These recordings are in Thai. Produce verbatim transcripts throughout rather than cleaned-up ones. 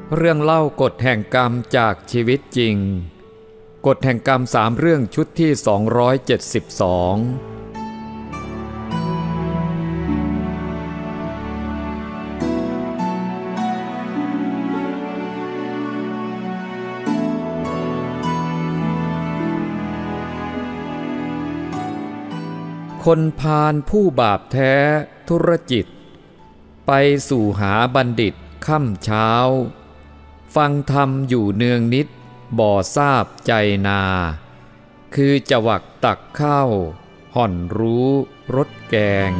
เรื่องเล่ากฎแห่งกรรมจากชีวิตจริงกฎแห่งกรรมสามเรื่องชุดที่สองร้อยเจ็ดสิบสองคนพาลผู้บาปแท้ธุรจิตไปสู่หาบัณฑิตค่ำเช้าฟังธรรมอยู่เนืองนิดบ่ทราบใจนาคือจะหวักตักข้าวห่อนรู้รสแกง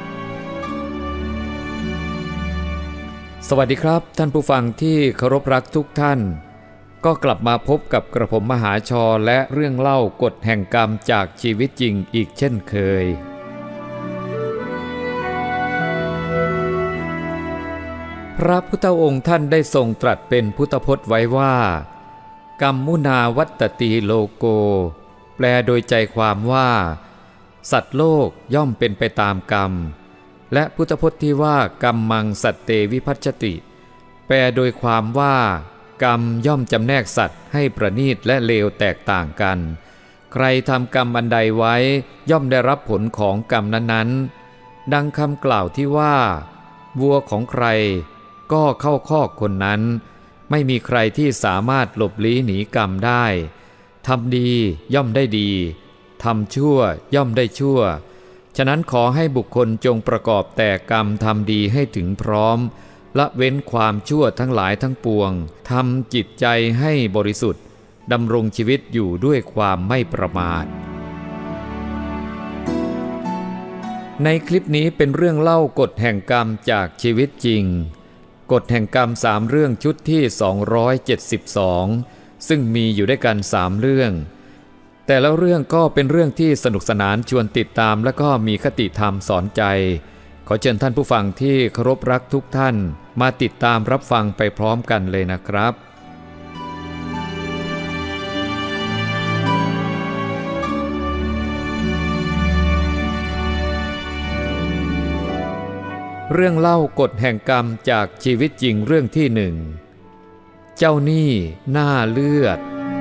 สวัสดีครับท่านผู้ฟังที่เคารพรักทุกท่านก็กลับมาพบกับกระผมมหาชรและเรื่องเล่ากฎแห่งกรรมจากชีวิตจริงอีกเช่นเคยพระพุทธองค์ท่านได้ทรงตรัสเป็นพุทธพจน์ไว้ว่ากรรมมุนาวัตติโลโกแปลโดยใจความว่าสัตว์โลกย่อมเป็นไปตามกรรมและพุทธพจน์ที่ว่ากรรมังสัตเตวิภัชชติแปลโดยความว่ากรรมย่อมจำแนกสัตว์ให้ประณีตและเลวแตกต่างกันใครทำกรรมอันใดไว้ย่อมได้รับผลของกรรมนั้นๆดังคำกล่าวที่ว่าวัวของใครก็เข้าคอกคนนั้นไม่มีใครที่สามารถหลบลี้หนีกรรมได้ทำดีย่อมได้ดีทำชั่วย่อมได้ชั่วฉะนั้นขอให้บุคคลจงประกอบแต่กรรมทำดีให้ถึงพร้อมละเว้นความชั่วทั้งหลายทั้งปวงทำจิตใจให้บริสุทธิ์ดำรงชีวิตอยู่ด้วยความไม่ประมาทในคลิปนี้เป็นเรื่องเล่ากฎแห่งกรรมจากชีวิตจริงกฎแห่งกรรมสามเรื่องชุดที่สองร้อยเจ็ดสิบสองซึ่งมีอยู่ด้วยกันสามเรื่องแต่แล้วเรื่องก็เป็นเรื่องที่สนุกสนานชวนติดตามและก็มีคติธรรมสอนใจขอเชิญท่านผู้ฟังที่เคารพรักทุกท่านมาติดตามรับฟังไปพร้อมกันเลยนะครับเรื่องเล่ากฎแห่งกรรมจากชีวิตจริงเรื่องที่หนึ่งเจ้าหนี้หน้าเลือด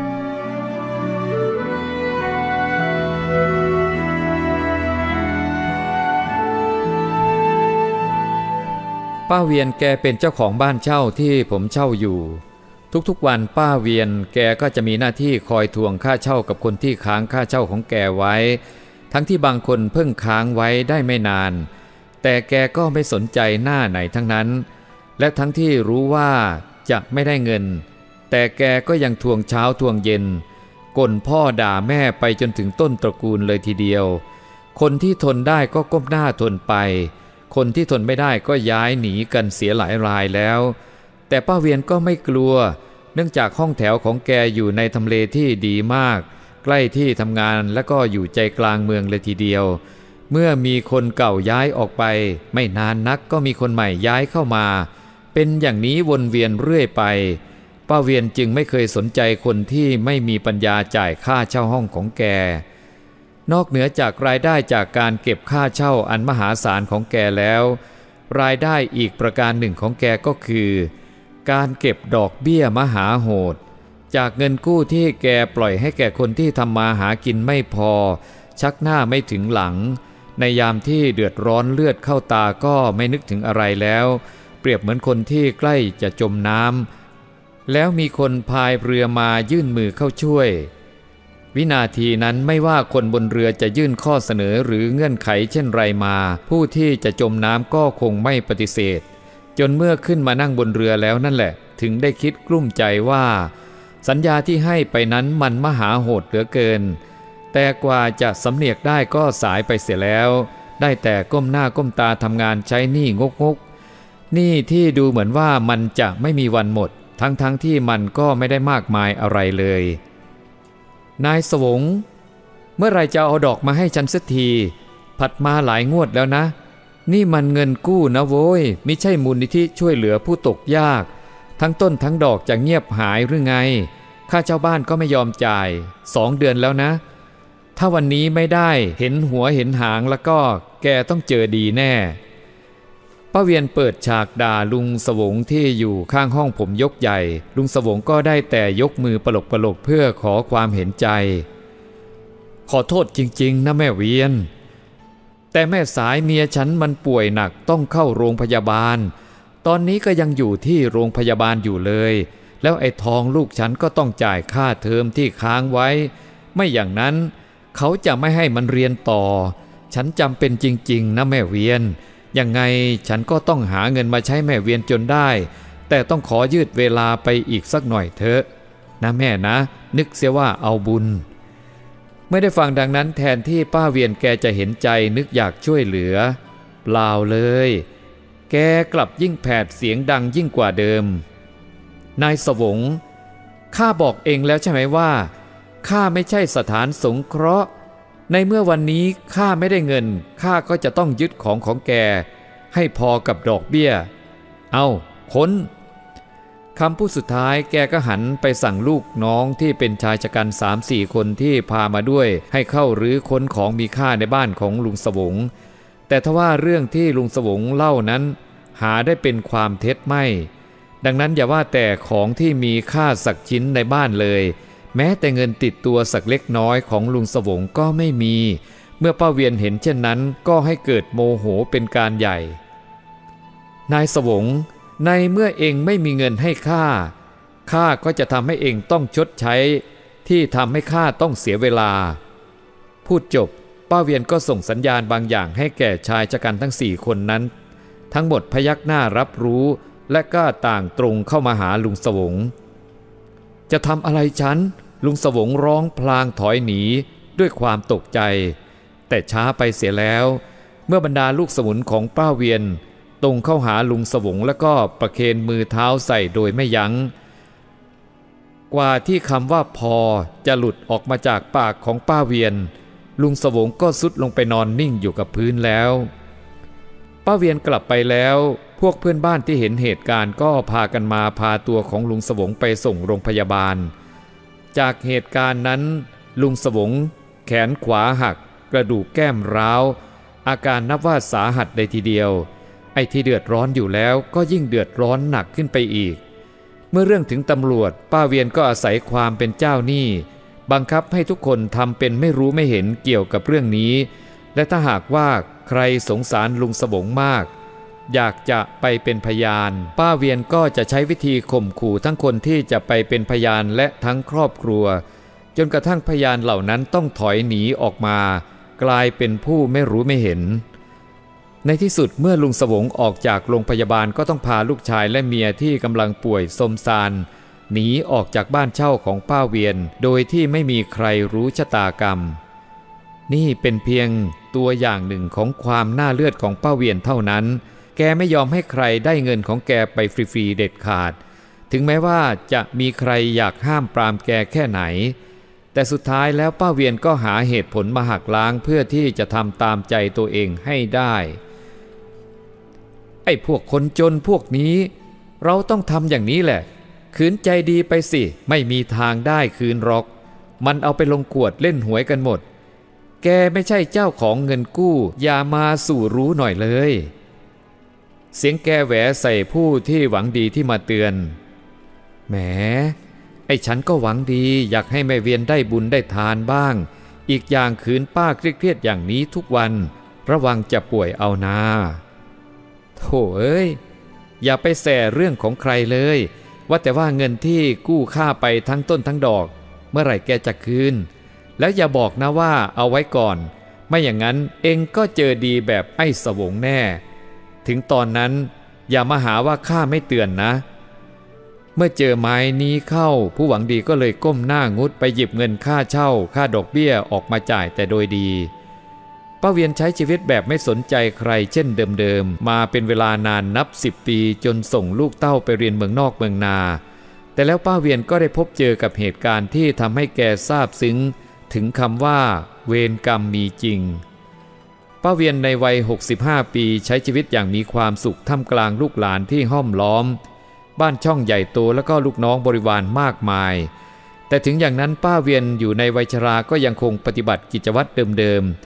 ป้าเวียนแกเป็นเจ้าของบ้านเช่าที่ผมเช่าอยู่ทุกๆวันป้าเวียนแกก็จะมีหน้าที่คอยทวงค่าเช่ากับคนที่ค้างค่าเช่าของแกไว้ทั้งที่บางคนเพิ่งค้างไว้ได้ไม่นานแต่แกก็ไม่สนใจหน้าไหนทั้งนั้นและทั้งที่รู้ว่าจะไม่ได้เงินแต่แกก็ยังทวงเช้าทวงเย็นก่นพ่อด่าแม่ไปจนถึงต้นตระกูลเลยทีเดียวคนที่ทนได้ก็ก้มหน้าทนไปคนที่ทนไม่ได้ก็ย้ายหนีกันเสียหลายรายแล้วแต่ป้าเวียนก็ไม่กลัวเนื่องจากห้องแถวของแกอยู่ในทำเลที่ดีมากใกล้ที่ทำงานและก็อยู่ใจกลางเมืองเลยทีเดียวเมื่อมีคนเก่าย้ายออกไปไม่นานนักก็มีคนใหม่ย้ายเข้ามาเป็นอย่างนี้วนเวียนเรื่อยไปป้าเวียนจึงไม่เคยสนใจคนที่ไม่มีปัญญาจ่ายค่าเช่าห้องของแกนอกเหนือจากรายได้จากการเก็บค่าเช่าอันมหาศาลของแกแล้วรายได้อีกประการหนึ่งของแกก็คือการเก็บดอกเบี้ยมหาโหดจากเงินกู้ที่แกปล่อยให้แก่คนที่ทำมาหากินไม่พอชักหน้าไม่ถึงหลังในยามที่เดือดร้อนเลือดเข้าตาก็ไม่นึกถึงอะไรแล้วเปรียบเหมือนคนที่ใกล้จะจมน้ำแล้วมีคนพายเรือมายื่นมือเข้าช่วยวินาทีนั้นไม่ว่าคนบนเรือจะยื่นข้อเสนอหรือเงื่อนไขเช่นไรมาผู้ที่จะจมน้ำก็คงไม่ปฏิเสธจนเมื่อขึ้นมานั่งบนเรือแล้วนั่นแหละถึงได้คิดกลุ้มใจว่าสัญญาที่ให้ไปนั้นมันมหาโหดเหลือเกินแต่กว่าจะสำเนียกได้ก็สายไปเสียแล้วได้แต่ก้มหน้าก้มตาทำงานใช้หนี้งกงกหนี้ที่ดูเหมือนว่ามันจะไม่มีวันหมดทั้งๆ ท, ที่มันก็ไม่ได้มากมายอะไรเลยนายสวงเมื่อไรจะเอาดอกมาให้ฉันสักทีผัดมาหลายงวดแล้วนะนี่มันเงินกู้นะโว้ยไม่ใช่มูลนิธิช่วยเหลือผู้ตกยากทั้งต้นทั้งดอกจะเงียบหายหรือไงค่าเช่าบ้านก็ไม่ยอมจ่ายสองเดือนแล้วนะถ้าวันนี้ไม่ได้เห็นหัวเห็นหางแล้วก็แกต้องเจอดีแน่ ปป้าเวียนเปิดฉากด่าลุงสวงที่อยู่ข้างห้องผมยกใหญ่ลุงสวงก็ได้แต่ยกมือปลกปลกเพื่อขอความเห็นใจขอโทษจริงๆนะแม่เวียนแต่แม่สายเมียฉันมันป่วยหนักต้องเข้าโรงพยาบาลตอนนี้ก็ยังอยู่ที่โรงพยาบาลอยู่เลยแล้วไอ้ทองลูกฉันก็ต้องจ่ายค่าเทอมที่ค้างไว้ไม่อย่างนั้นเขาจะไม่ให้มันเรียนต่อฉันจำเป็นจริงๆนะแม่เวียนยังไงฉันก็ต้องหาเงินมาใช้แม่เวียนจนได้แต่ต้องขอยืดเวลาไปอีกสักหน่อยเถอะนะแม่นะนึกเสียว่าเอาบุญไม่ได้ฟังดังนั้นแทนที่ป้าเวียนแกจะเห็นใจนึกอยากช่วยเหลือเปล่าเลยแกกลับยิ่งแผดเสียงดังยิ่งกว่าเดิมนายสวงข้าบอกเองแล้วใช่ไหมว่าข้าไม่ใช่สถานสงเคราะห์ในเมื่อวันนี้ข้าไม่ได้เงินข้าก็จะต้องยึดของของแกให้พอกับดอกเบี้ยเอาค้นคำพูดสุดท้ายแกก็หันไปสั่งลูกน้องที่เป็นชายชะกัน สามสี่ คนที่พามาด้วยให้เข้ารื้อค้นของมีค่าในบ้านของลุงสวงแต่ทว่าเรื่องที่ลุงสวงเล่านั้นหาได้เป็นความเท็จไม่ดังนั้นอย่าว่าแต่ของที่มีค่าสักชิ้นในบ้านเลยแม้แต่เงินติดตัวสักเล็กน้อยของลุงสวงก็ไม่มีเมื่อป้าเวียนเห็นเช่นนั้นก็ให้เกิดโมโหเป็นการใหญ่นายสวงในเมื่อเองไม่มีเงินให้ข้าข้าก็จะทำให้เองต้องชดใช้ที่ทำให้ข้าต้องเสียเวลาพูดจบป้าเวียนก็ส่งสัญญาณบางอย่างให้แก่ชายชะกันทั้งสี่คนนั้นทั้งหมดพยักหน้ารับรู้และก็ต่างตรงเข้ามาหาลุงสวงจะทำอะไรฉันลุงสวงร้องพลางถอยหนีด้วยความตกใจแต่ช้าไปเสียแล้วเมื่อบรรดาลูกสมุนของป้าเวียนตรงเข้าหาลุงสวงแล้วก็ประเคนมือเท้าใส่โดยไม่ยัง้งกว่าที่คำว่าพอจะหลุดออกมาจากปากของป้าเวียนลุงสวงก็สุดลงไปนอนนิ่งอยู่กับพื้นแล้วป้าเวียนกลับไปแล้วพวกเพื่อนบ้านที่เห็นเหตุการณ์ก็พากันมาพาตัวของลุงสวงไปส่งโรงพยาบาลจากเหตุการณ์นั้นลุงสวงแขนขวาหักกระดูกแก้มร้าวอาการนับว่าสาหัสเลยทีเดียวไอ้ที่เดือดร้อนอยู่แล้วก็ยิ่งเดือดร้อนหนักขึ้นไปอีกเมื่อเรื่องถึงตำรวจป้าเวียนก็อาศัยความเป็นเจ้าหนี้บังคับให้ทุกคนทำเป็นไม่รู้ไม่เห็นเกี่ยวกับเรื่องนี้และถ้าหากว่าใครสงสารลุงสวงมากอยากจะไปเป็นพยานป้าเวียนก็จะใช้วิธีข่มขู่ทั้งคนที่จะไปเป็นพยานและทั้งครอบครัวจนกระทั่งพยานเหล่านั้นต้องถอยหนีออกมากลายเป็นผู้ไม่รู้ไม่เห็นในที่สุดเมื่อลุงสวงออกจากโรงพยาบาลก็ต้องพาลูกชายและเมียที่กำลังป่วยสมซานหนีออกจากบ้านเช่าของป้าเวียนโดยที่ไม่มีใครรู้ชะตากรรมนี่เป็นเพียงตัวอย่างหนึ่งของความน่าเลือดของป้าเวียนเท่านั้นแกไม่ยอมให้ใครได้เงินของแกไปฟรีๆเด็ดขาดถึงแม้ว่าจะมีใครอยากห้ามปรามแกแค่ไหนแต่สุดท้ายแล้วป้าเวียนก็หาเหตุผลมาหักล้างเพื่อที่จะทำตามใจตัวเองให้ได้ไอ้พวกคนจนพวกนี้เราต้องทำอย่างนี้แหละขืนใจดีไปสิไม่มีทางได้คืนหรอกมันเอาไปลงกวดเล่นหวยกันหมดแกไม่ใช่เจ้าของเงินกู้อย่ามาสู่รู้หน่อยเลยเสียงแกแหวใส่ผู้ที่หวังดีที่มาเตือนแหมไอ้ฉันก็หวังดีอยากให้แม่เวียนได้บุญได้ทานบ้างอีกอย่างขืนป้าเครียดๆอย่างนี้ทุกวันระวังจะป่วยเอานาโธ่เอ้ยอย่าไปแส่เรื่องของใครเลยว่าแต่ว่าเงินที่กู้ค่าไปทั้งต้นทั้งดอกเมื่อไหร่แกจะคืนแล้วอย่าบอกนะว่าเอาไว้ก่อนไม่อย่างนั้นเองก็เจอดีแบบไอ้สวงแน่ถึงตอนนั้นอย่ามาหาว่าข้าไม่เตือนนะเมื่อเจอไม้นี้เข้าผู้หวังดีก็เลยก้มหน้างุดไปหยิบเงินค่าเช่าค่าดอกเบี้ยออกมาจ่ายแต่โดยดีป้าเวียนใช้ชีวิตแบบไม่สนใจใครเช่นเดิมๆมาเป็นเวลานานนับสิบปีจนส่งลูกเต้าไปเรียนเมืองนอกเมืองนาแต่แล้วป้าเวียนก็ได้พบเจอกับเหตุการณ์ที่ทำให้แกซาบซึ้งถึงคำว่าเวรกรรมมีจริงป้าเวียนในวัยหกสิบห้าปีใช้ชีวิตอย่างมีความสุขท่ามกลางลูกหลานที่ห้อมล้อมบ้านช่องใหญ่โตแล้วก็ลูกน้องบริวารมากมายแต่ถึงอย่างนั้นป้าเวียนอยู่ในวัยชราก็ยังคงปฏิบัติกิจวัตรเดิมๆ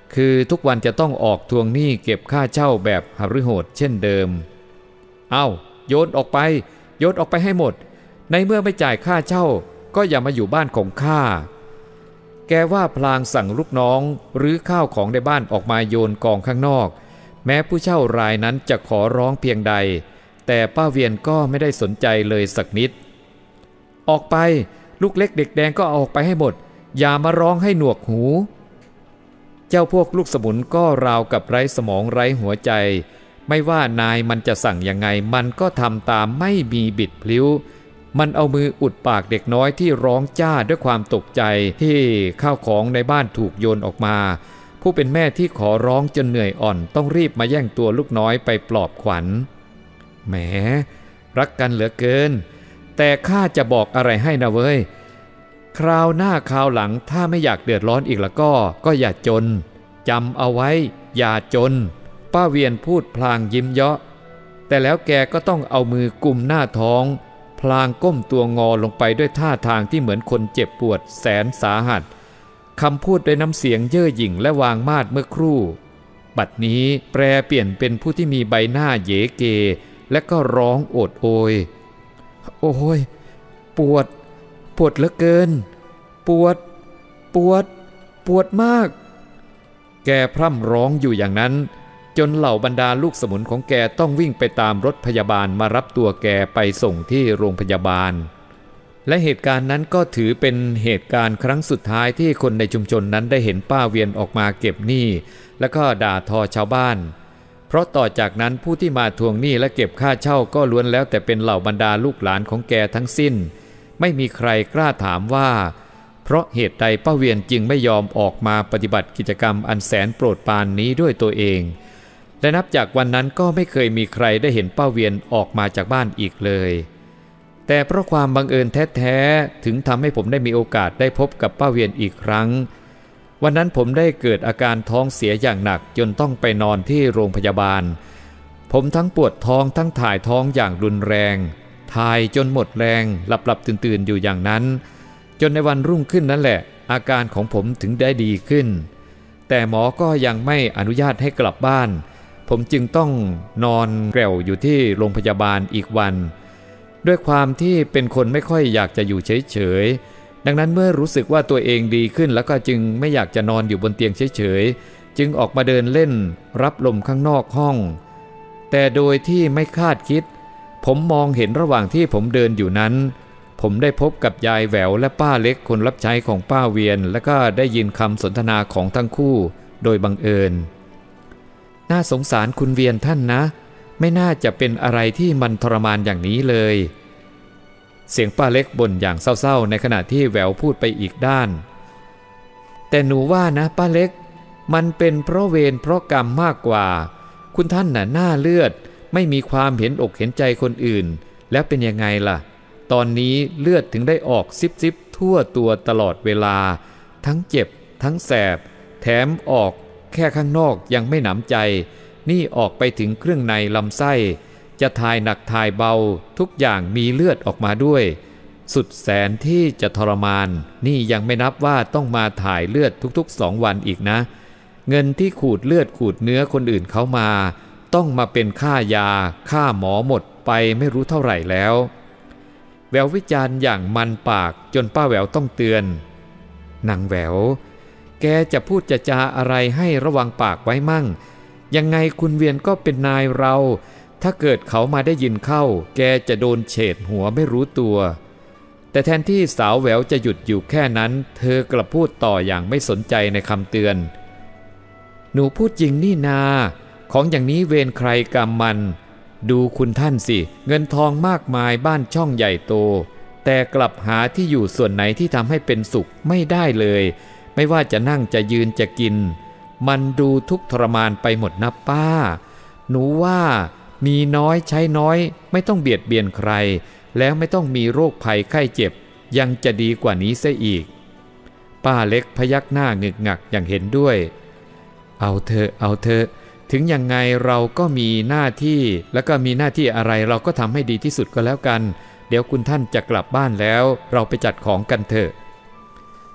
คือทุกวันจะต้องออกทวงหนี้เก็บค่าเช่าแบบหฤโหดเช่นเดิมเอ้าโยนออกไปโยนออกไปให้หมดในเมื่อไม่จ่ายค่าเช่าก็อย่ามาอยู่บ้านของข้าแกว่าพลางสั่งลูกน้องหรือข้าวของในบ้านออกมาโยนกองข้างนอกแม้ผู้เช่ารายนั้นจะขอร้องเพียงใดแต่ป้าเวียนก็ไม่ได้สนใจเลยสักนิดออกไปลูกเล็กเด็กแดงก็เอาออกไปให้หมดอย่ามาร้องให้หนวกหูเจ้าพวกลูกสมุนก็ราวกับไร้สมองไร้หัวใจไม่ว่านายมันจะสั่งยังไงมันก็ทำตามไม่มีบิดพลิ้วมันเอามืออุดปากเด็กน้อยที่ร้องจ้าด้วยความตกใจที่ข้าวของในบ้านถูกโยนออกมาผู้เป็นแม่ที่ขอร้องจนเหนื่อยอ่อนต้องรีบมาแย่งตัวลูกน้อยไปปลอบขวัญแหมรักกันเหลือเกินแต่ข้าจะบอกอะไรให้นะเว้ยคราวหน้าคราวหลังถ้าไม่อยากเดือดร้อนอีกแล้วก็ก็อย่าจนจำเอาไว้อย่าจนป้าเวียนพูดพลางยิ้มเยาะแต่แล้วแกก็ต้องเอามือกุมหน้าท้องพลางก้มตัวงอลงไปด้วยท่าทางที่เหมือนคนเจ็บปวดแสนสาหัสคำพูดด้วยน้ำเสียงเย่อหยิ่งและวางมาดเมื่อครู่บัดนี้แปรเปลี่ยนเป็นผู้ที่มีใบหน้าเยเกและก็ร้องโอดโอยโอ้ยปวดปวดเหลือเกินปวดปวดปวดมากแกพร่ำร้องอยู่อย่างนั้นจนเหล่าบรรดาลูกสมุนของแกต้องวิ่งไปตามรถพยาบาลมารับตัวแกไปส่งที่โรงพยาบาลและเหตุการณ์นั้นก็ถือเป็นเหตุการณ์ครั้งสุดท้ายที่คนในชุมชนนั้นได้เห็นป้าเวียนออกมาเก็บหนี้แล้วก็ด่าทอชาวบ้านเพราะต่อจากนั้นผู้ที่มาทวงหนี้และเก็บค่าเช่าก็ล้วนแล้วแต่เป็นเหล่าบรรดาลูกหลานของแกทั้งสิ้นไม่มีใครกล้าถามว่าเพราะเหตุใดป้าเวียนจึงไม่ยอมออกมาปฏิบัติกิจกรรมอันแสนโปรดปรานนี้ด้วยตัวเองและนับจากวันนั้นก็ไม่เคยมีใครได้เห็นป้าเวียนออกมาจากบ้านอีกเลยแต่เพราะความบังเอิญแท้ๆถึงทำให้ผมได้มีโอกาสได้พบกับป้าเวียนอีกครั้งวันนั้นผมได้เกิดอาการท้องเสียอย่างหนักจนต้องไปนอนที่โรงพยาบาลผมทั้งปวดท้องทั้งถ่ายท้องอย่างรุนแรงถ่ายจนหมดแรงหลับๆตื่นๆอยู่อย่างนั้นจนในวันรุ่งขึ้นนั่นแหละอาการของผมถึงได้ดีขึ้นแต่หมอก็ยังไม่อนุญาตให้กลับบ้านผมจึงต้องนอนแกร่วอยู่ที่โรงพยาบาลอีกวันด้วยความที่เป็นคนไม่ค่อยอยากจะอยู่เฉยๆดังนั้นเมื่อรู้สึกว่าตัวเองดีขึ้นแล้วก็จึงไม่อยากจะนอนอยู่บนเตียงเฉยๆจึงออกมาเดินเล่นรับลมข้างนอกห้องแต่โดยที่ไม่คาดคิดผมมองเห็นระหว่างที่ผมเดินอยู่นั้นผมได้พบกับยายแหววและป้าเล็กคนรับใช้ของป้าเวียนและก็ได้ยินคำสนทนาของทั้งคู่โดยบังเอิญน่าสงสารคุณเวียนท่านนะไม่น่าจะเป็นอะไรที่มันทรมานอย่างนี้เลยเสียงป้าเล็กบ่นอย่างเศร้าๆในขณะที่แหววพูดไปอีกด้านแต่หนูว่านะป้าเล็กมันเป็นเพราะเวรเพราะกรรมมากกว่าคุณท่านน่ะหน้าเลือดไม่มีความเห็นอกเห็นใจคนอื่นแล้วเป็นยังไงล่ะตอนนี้เลือดถึงได้ออกซิบๆทั่วตัวตลอดเวลาทั้งเจ็บทั้งแสบแถมออกแค่ข้างนอกยังไม่หนำใจนี่ออกไปถึงเครื่องในลำไส้จะถ่ายหนักถ่ายเบาทุกอย่างมีเลือดออกมาด้วยสุดแสนที่จะทรมานนี่ยังไม่นับว่าต้องมาถ่ายเลือดทุกๆสองวันอีกนะเงินที่ขูดเลือดขูดเนื้อคนอื่นเขามาต้องมาเป็นค่ายาค่าหมอหมดไปไม่รู้เท่าไหร่แล้วแวววิจารณ์อย่างมันปากจนป้าแหววต้องเตือนนางแหววแกจะพูดจะจาอะไรให้ระวังปากไว้มั่งยังไงคุณเวียนก็เป็นนายเราถ้าเกิดเขามาได้ยินเข้าแกจะโดนเฉดหัวไม่รู้ตัวแต่แทนที่สาวแหววจะหยุดอยู่แค่นั้นเธอกลับพูดต่ออย่างไม่สนใจในคำเตือนหนูพูดจริงนี่นาของอย่างนี้เวรใครกรรมมันดูคุณท่านสิเงินทองมากมายบ้านช่องใหญ่โตแต่กลับหาที่อยู่ส่วนไหนที่ทำให้เป็นสุขไม่ได้เลยไม่ว่าจะนั่งจะยืนจะกินมันดูทุกข์ทรมานไปหมดนะป้าหนูว่ามีน้อยใช้น้อยไม่ต้องเบียดเบียนใครแล้วไม่ต้องมีโรคภัยไข้เจ็บยังจะดีกว่านี้เสียอีกป้าเล็กพยักหน้างึกงักอย่างเห็นด้วยเอาเถอะเอาเถอะถึงยังไงเราก็มีหน้าที่แล้วก็มีหน้าที่อะไรเราก็ทำให้ดีที่สุดก็แล้วกันเดี๋ยวคุณท่านจะกลับบ้านแล้วเราไปจัดของกันเถอะ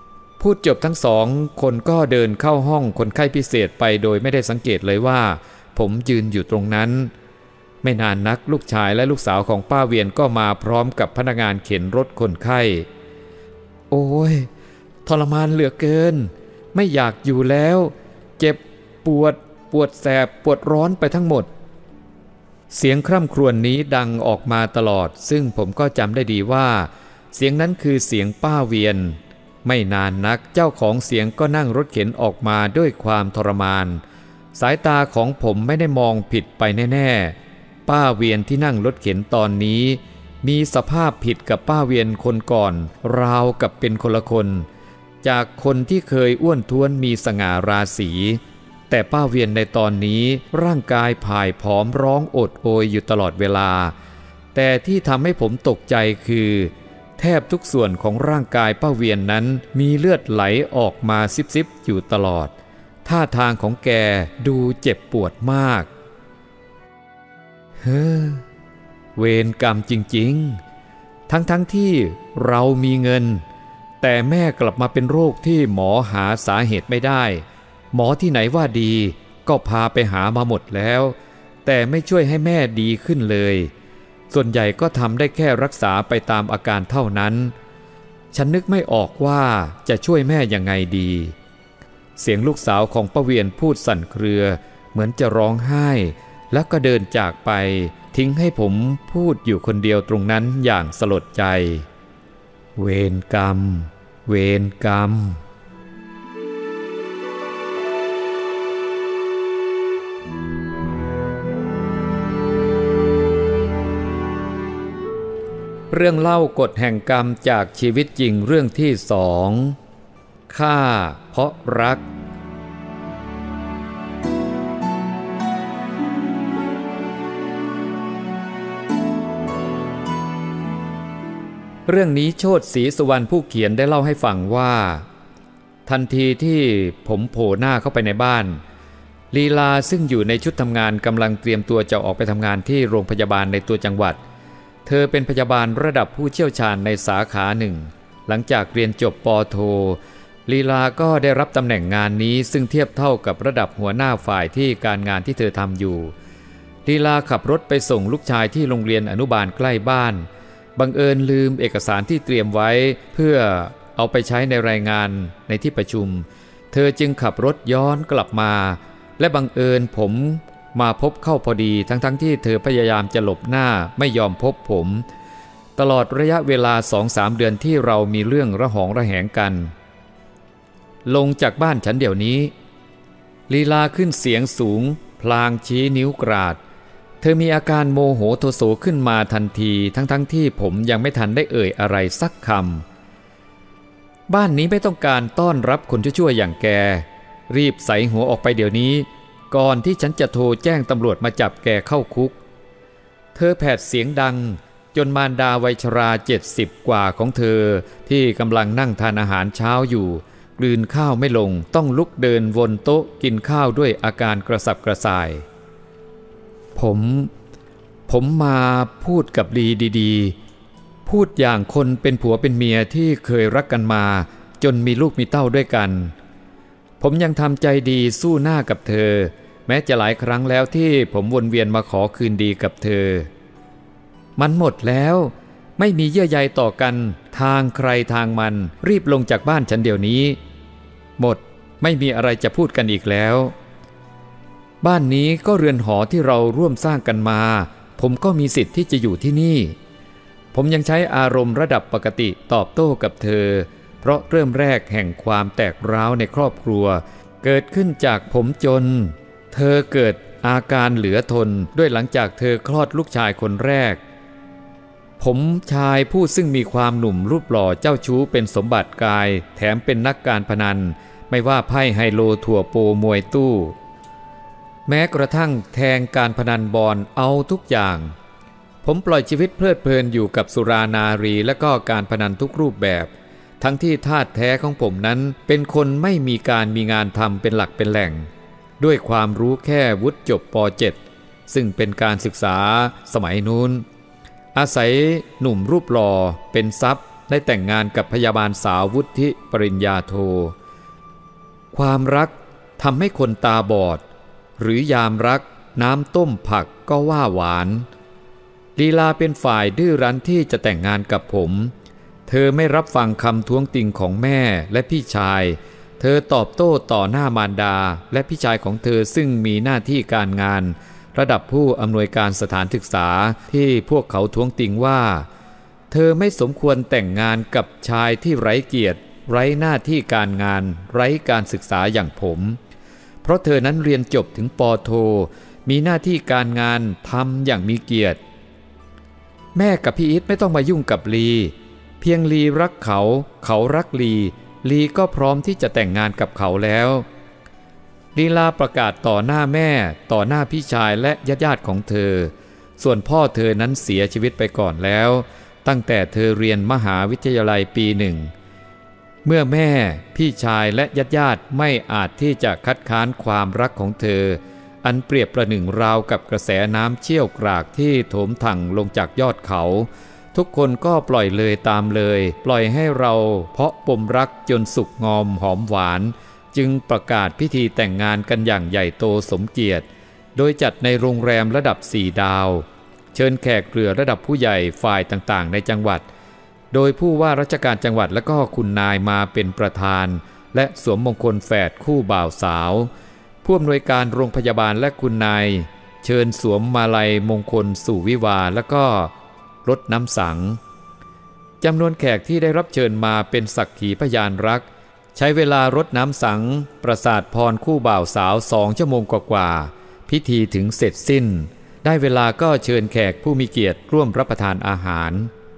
พูดจบทั้งสองคนก็เดินเข้าห้องคนไข้พิเศษไปโดยไม่ได้สังเกตเลยว่าผมยืนอยู่ตรงนั้นไม่นานนักลูกชายและลูกสาวของป้าเวียนก็มาพร้อมกับพนักงานเข็นรถคนไข้โอ้ยทรมานเหลือเกินไม่อยากอยู่แล้วเจ็บปวดปวดแสบปวดร้อนไปทั้งหมดเสียงคร่ำครวญนี้ดังออกมาตลอดซึ่งผมก็จำได้ดีว่าเสียงนั้นคือเสียงป้าเวียนไม่นานนักเจ้าของเสียงก็นั่งรถเข็นออกมาด้วยความทรมานสายตาของผมไม่ได้มองผิดไปแน่ๆป้าเวียนที่นั่งรถเข็นตอนนี้มีสภาพผิดกับป้าเวียนคนก่อนราวกับเป็นคนละคนจากคนที่เคยอ้วนท้วนมีสง่าราศีแต่ป้าเวียนในตอนนี้ร่างกายผ่ายผอมร้องโอดโอยอยู่ตลอดเวลาแต่ที่ทำให้ผมตกใจคือแทบทุกส่วนของร่างกายป้าเวียนนั้นมีเลือดไหลออกมาซิบๆอยู่ตลอดท่าทางของแกดูเจ็บปวดมากเฮ้อเวรกรรมจริงๆทั้งๆ ท, ที่เรามีเงินแต่แม่กลับมาเป็นโรคที่หมอหาสาเหตุไม่ได้หมอที่ไหนว่าดีก็พาไปหามาหมดแล้วแต่ไม่ช่วยให้แม่ดีขึ้นเลยส่วนใหญ่ก็ทำได้แค่รักษาไปตามอาการเท่านั้นฉันนึกไม่ออกว่าจะช่วยแม่ยังไงดีเสียงลูกสาวของป้าเวียนพูดสั่นเครือเหมือนจะร้องไห้แล้วก็เดินจากไปทิ้งให้ผมพูดอยู่คนเดียวตรงนั้นอย่างสลดใจเวรกรรมเวรกรรมเรื่องเล่ากฎแห่งกรรมจากชีวิตจริงเรื่องที่สองฆ่าเพราะรักเรื่องนี้โชติศรีสุวรรณผู้เขียนได้เล่าให้ฟังว่าทันทีที่ผมโผล่หน้าเข้าไปในบ้านลีลาซึ่งอยู่ในชุดทำงานกำลังเตรียมตัวจะออกไปทำงานที่โรงพยาบาลในตัวจังหวัดเธอเป็นพยาบาลระดับผู้เชี่ยวชาญในสาขาหนึ่งหลังจากเรียนจบป.โทลีลาก็ได้รับตำแหน่งงานนี้ซึ่งเทียบเท่ากับระดับหัวหน้าฝ่ายที่การงานที่เธอทำอยู่ลีลาขับรถไปส่งลูกชายที่โรงเรียนอนุบาลใกล้บ้านบังเอิญลืมเอกสารที่เตรียมไว้เพื่อเอาไปใช้ในรายงานในที่ประชุมเธอจึงขับรถย้อนกลับมาและบังเอิญผมมาพบเข้าพอดีทั้งๆ ท, ที่เธอพยายามจะหลบหน้าไม่ยอมพบผมตลอดระยะเวลา สองสาม เดือนที่เรามีเรื่องระหองระแหงกันลงจากบ้านฉันเดี๋ยวนี้ลีลาขึ้นเสียงสูงพลางชี้นิ้วกราดเธอมีอาการโมโหโทโสขึ้นมาทันทีทั้งๆ ท, ที่ผมยังไม่ทันได้เอ่ยอะไรสักคำบ้านนี้ไม่ต้องการต้อนรับคนชั่วๆอย่างแกรีบใส่หัวออกไปเดี๋ยวนี้ก่อนที่ฉันจะโทรแจ้งตำรวจมาจับแกเข้าคุกเธอแผดเสียงดังจนมารดาวัยชราเจ็ดสิบกว่าของเธอที่กำลังนั่งทานอาหารเช้าอยู่กลืนข้าวไม่ลงต้องลุกเดินวนโต๊ะกินข้าวด้วยอาการกระสับกระส่ายผมผมมาพูดกับลีดีๆพูดอย่างคนเป็นผัวเป็นเมียที่เคยรักกันมาจนมีลูกมีเต้าด้วยกันผมยังทำใจดีสู้หน้ากับเธอแม้จะหลายครั้งแล้วที่ผมวนเวียนมาขอคืนดีกับเธอมันหมดแล้วไม่มีเยื่อใยต่อกันทางใครทางมันรีบลงจากบ้านฉันเดี๋ยวนี้หมดไม่มีอะไรจะพูดกันอีกแล้วบ้านนี้ก็เรือนหอที่เราร่วมสร้างกันมาผมก็มีสิทธิ์ที่จะอยู่ที่นี่ผมยังใช้อารมณ์ระดับปกติตอบโต้กับเธอเพราะเริ่มแรกแห่งความแตกร้าวในครอบครัวเกิดขึ้นจากผมจนเธอเกิดอาการเหลือทนด้วยหลังจากเธอคลอดลูกชายคนแรกผมชายผู้ซึ่งมีความหนุ่มรูปหล่อเจ้าชู้เป็นสมบัติกายแถมเป็นนักการพนันไม่ว่าไพ่ไฮโลถั่วโปมวยตู้แม้กระทั่งแทงการพนันบอลเอาทุกอย่างผมปล่อยชีวิตเพลิดเพลินอยู่กับสุรานารีและก็การพนันทุกรูปแบบทั้งที่ธาตุแท้ของผมนั้นเป็นคนไม่มีการมีงานทำเป็นหลักเป็นแหล่งด้วยความรู้แค่วุฒิจบป.เจ็ด ซึ่งเป็นการศึกษาสมัยนู้นอาศัยหนุ่มรูปหล่อเป็นทรัพย์ได้แต่งงานกับพยาบาลสาววุฒิปริญญาโทความรักทำให้คนตาบอดหรือยามรักน้ำต้มผักก็ว่าหวานลีลาเป็นฝ่ายดื้อรั้นที่จะแต่งงานกับผมเธอไม่รับฟังคำท้วงติงของแม่และพี่ชายเธอตอบโต้ต่อหน้ามารดาและพี่ชายของเธอซึ่งมีหน้าที่การงานระดับผู้อำนวยการสถานศึกษาที่พวกเขาท้วงติงว่าเธอไม่สมควรแต่งงานกับชายที่ไร้เกียรติไร้หน้าที่การงานไร้การศึกษาอย่างผมเพราะเธอนั้นเรียนจบถึงป.โทมีหน้าที่การงานทำอย่างมีเกียรติแม่กับพี่อิทไม่ต้องมายุ่งกับลีเพียงลีรักเขาเขารักลีลีก็พร้อมที่จะแต่งงานกับเขาแล้วลีลาประกาศต่อหน้าแม่ต่อหน้าพี่ชายและญาติๆของเธอส่วนพ่อเธอนั้นเสียชีวิตไปก่อนแล้วตั้งแต่เธอเรียนมหาวิทยาลัยปีหนึ่งเมื่อแม่พี่ชายและญาติๆไม่อาจที่จะคัดค้านความรักของเธออันเปรียบประหนึ่งราวกับกระแสน้ำเชี่ยวกรากที่โถมถังลงจากยอดเขาทุกคนก็ปล่อยเลยตามเลยปล่อยให้เราเพาะปมรักจนสุกงอมหอมหวานจึงประกาศพิธีแต่งงานกันอย่างใหญ่โตสมเกียรติโดยจัดในโรงแรมระดับสี่ดาวเชิญแขกเรือระดับผู้ใหญ่ฝ่ายต่างๆในจังหวัดโดยผู้ว่าราชการจังหวัดและก็คุณนายมาเป็นประธานและสวมมงคลแฝดคู่บ่าวสาวผู้อำนวยการโรงพยาบาลและคุณนายเชิญสวมมาลัยมงคลสู่วิวาห์และก็รดน้ำสังจำนวนแขกที่ได้รับเชิญมาเป็นสักขีพยานรักใช้เวลารดน้ำสังประสาทพรคู่บ่าวสาวสองชั่วโมงกว่าๆพิธีถึงเสร็จสิ้นได้เวลาก็เชิญแขกผู้มีเกียรติร่วมรับประทานอาหาร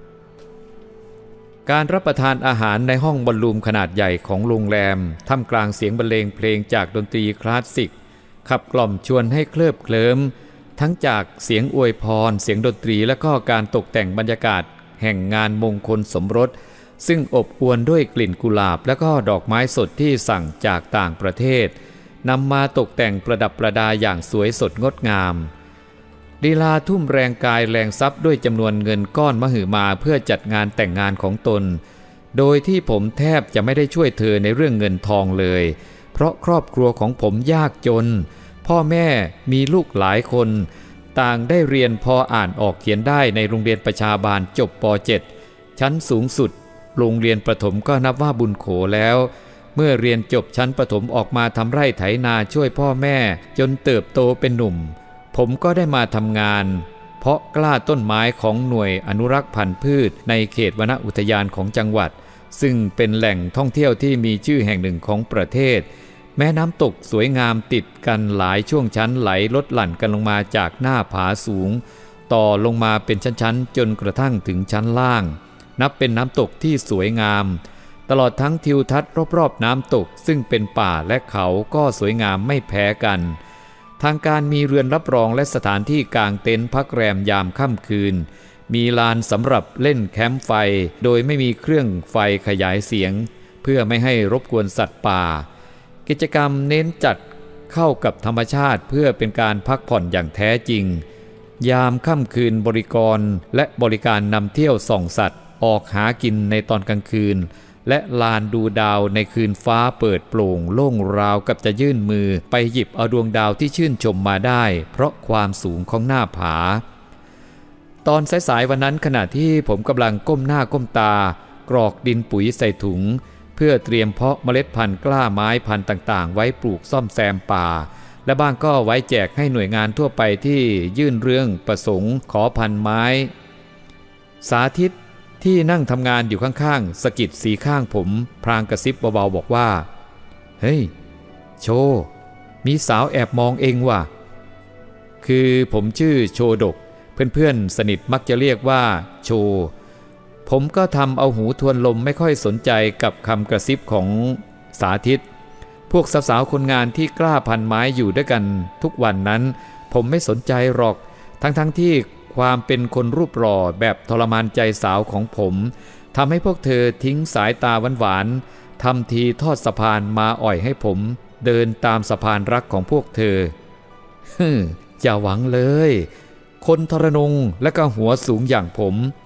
การรับประทานอาหารในห้องบอลลูมขนาดใหญ่ของโรงแรมท่ามกลางเสียงบรรเลงเพลงจากดนตรีคลาสสิกขับกล่อมชวนให้เคลิบเคลิ้มทั้งจากเสียงอวยพรเสียงดนตรีและก็การตกแต่งบรรยากาศแห่งงานมงคลสมรสซึ่งอบอวลด้วยกลิ่นกุหลาบและก็ดอกไม้สดที่สั่งจากต่างประเทศนำมาตกแต่งประดับประดาอย่างสวยสดงดงามลีลาทุ่มแรงกายแรงทรัพย์ด้วยจำนวนเงินก้อนมหึมาเพื่อจัดงานแต่งงานของตนโดยที่ผมแทบจะไม่ได้ช่วยเธอในเรื่องเงินทองเลยเพราะครอบครัวของผมยากจนพ่อแม่มีลูกหลายคนต่างได้เรียนพออ่านออกเขียนได้ในโรงเรียนประชาบาลจบป เจ็ด ชั้นสูงสุดโรงเรียนประถมก็นับว่าบุญโขแล้วเมื่อเรียนจบชั้นประถมออกมาทำไร่ไถนาช่วยพ่อแม่จนเติบโตเป็นหนุ่มผมก็ได้มาทำงานเพาะกล้าต้นไม้ของหน่วยอนุรักษ์พันธุ์พืชในเขตวนอุทยานของจังหวัดซึ่งเป็นแหล่งท่องเที่ยวที่มีชื่อแห่งหนึ่งของประเทศแม่น้ำตกสวยงามติดกันหลายช่วงชั้นไหลลดหลั่นกันลงมาจากหน้าผาสูงต่อลงมาเป็นชั้นๆจนกระทั่งถึงชั้นล่างนับเป็นน้ำตกที่สวยงามตลอดทั้งทิวทัศน์รอบๆน้ำตกซึ่งเป็นป่าและเขาก็สวยงามไม่แพ้กันทางการมีเรือนรับรองและสถานที่กางเต็นท์พักแรมยามค่ำคืนมีลานสำหรับเล่นแคมป์ไฟโดยไม่มีเครื่องไฟขยายเสียงเพื่อไม่ให้รบกวนสัตว์ป่ากิจกรรมเน้นจัดเข้ากับธรรมชาติเพื่อเป็นการพักผ่อนอย่างแท้จริงยามค่ำคืนบริกรและบริการนำเที่ยวส่องสัตว์ออกหากินในตอนกลางคืนและลานดูดาวในคืนฟ้าเปิดโปร่งโล่งราวกับจะยื่นมือไปหยิบเอาดวงดาวที่ชื่นชมมาได้เพราะความสูงของหน้าผาตอนสายๆวันนั้นขณะที่ผมกำลังก้มหน้าก้มตากรอกดินปุ๋ยใส่ถุงเพื่อเตรียมเพาะเมล็ดพันธุ์กล้าไม้พันธุ์ต่างๆไว้ปลูกซ่อมแซมป่าและบ้างก็ไว้แจกให้หน่วยงานทั่วไปที่ยื่นเรื่องประสงค์ขอพันธุ์ไม้สาธิตที่นั่งทำงานอยู่ข้างๆสะกิดสีข้างผมพลางกระซิบเบาๆบอกว่าเฮ้ยโชมีสาวแอบมองเองว่ะคือผมชื่อโชดกเพื่อนๆสนิทมักจะเรียกว่าโชผมก็ทำเอาหูทวนลมไม่ค่อยสนใจกับคำกระซิบของสาธิตพวกสาวๆคนงานที่กล้าพันไม้อยู่ด้วยกันทุกวันนั้นผมไม่สนใจหรอกทั้งๆที่ความเป็นคนรูปหล่อแบบทรมานใจสาวของผมทำให้พวกเธอทิ้งสายตาหวานๆทำทีทอดสะพานมาอ่อยให้ผมเดินตามสะพานรักของพวกเธอฮึอย่าหวังเลยคนทรนงและก็หัวสูงอย่างผม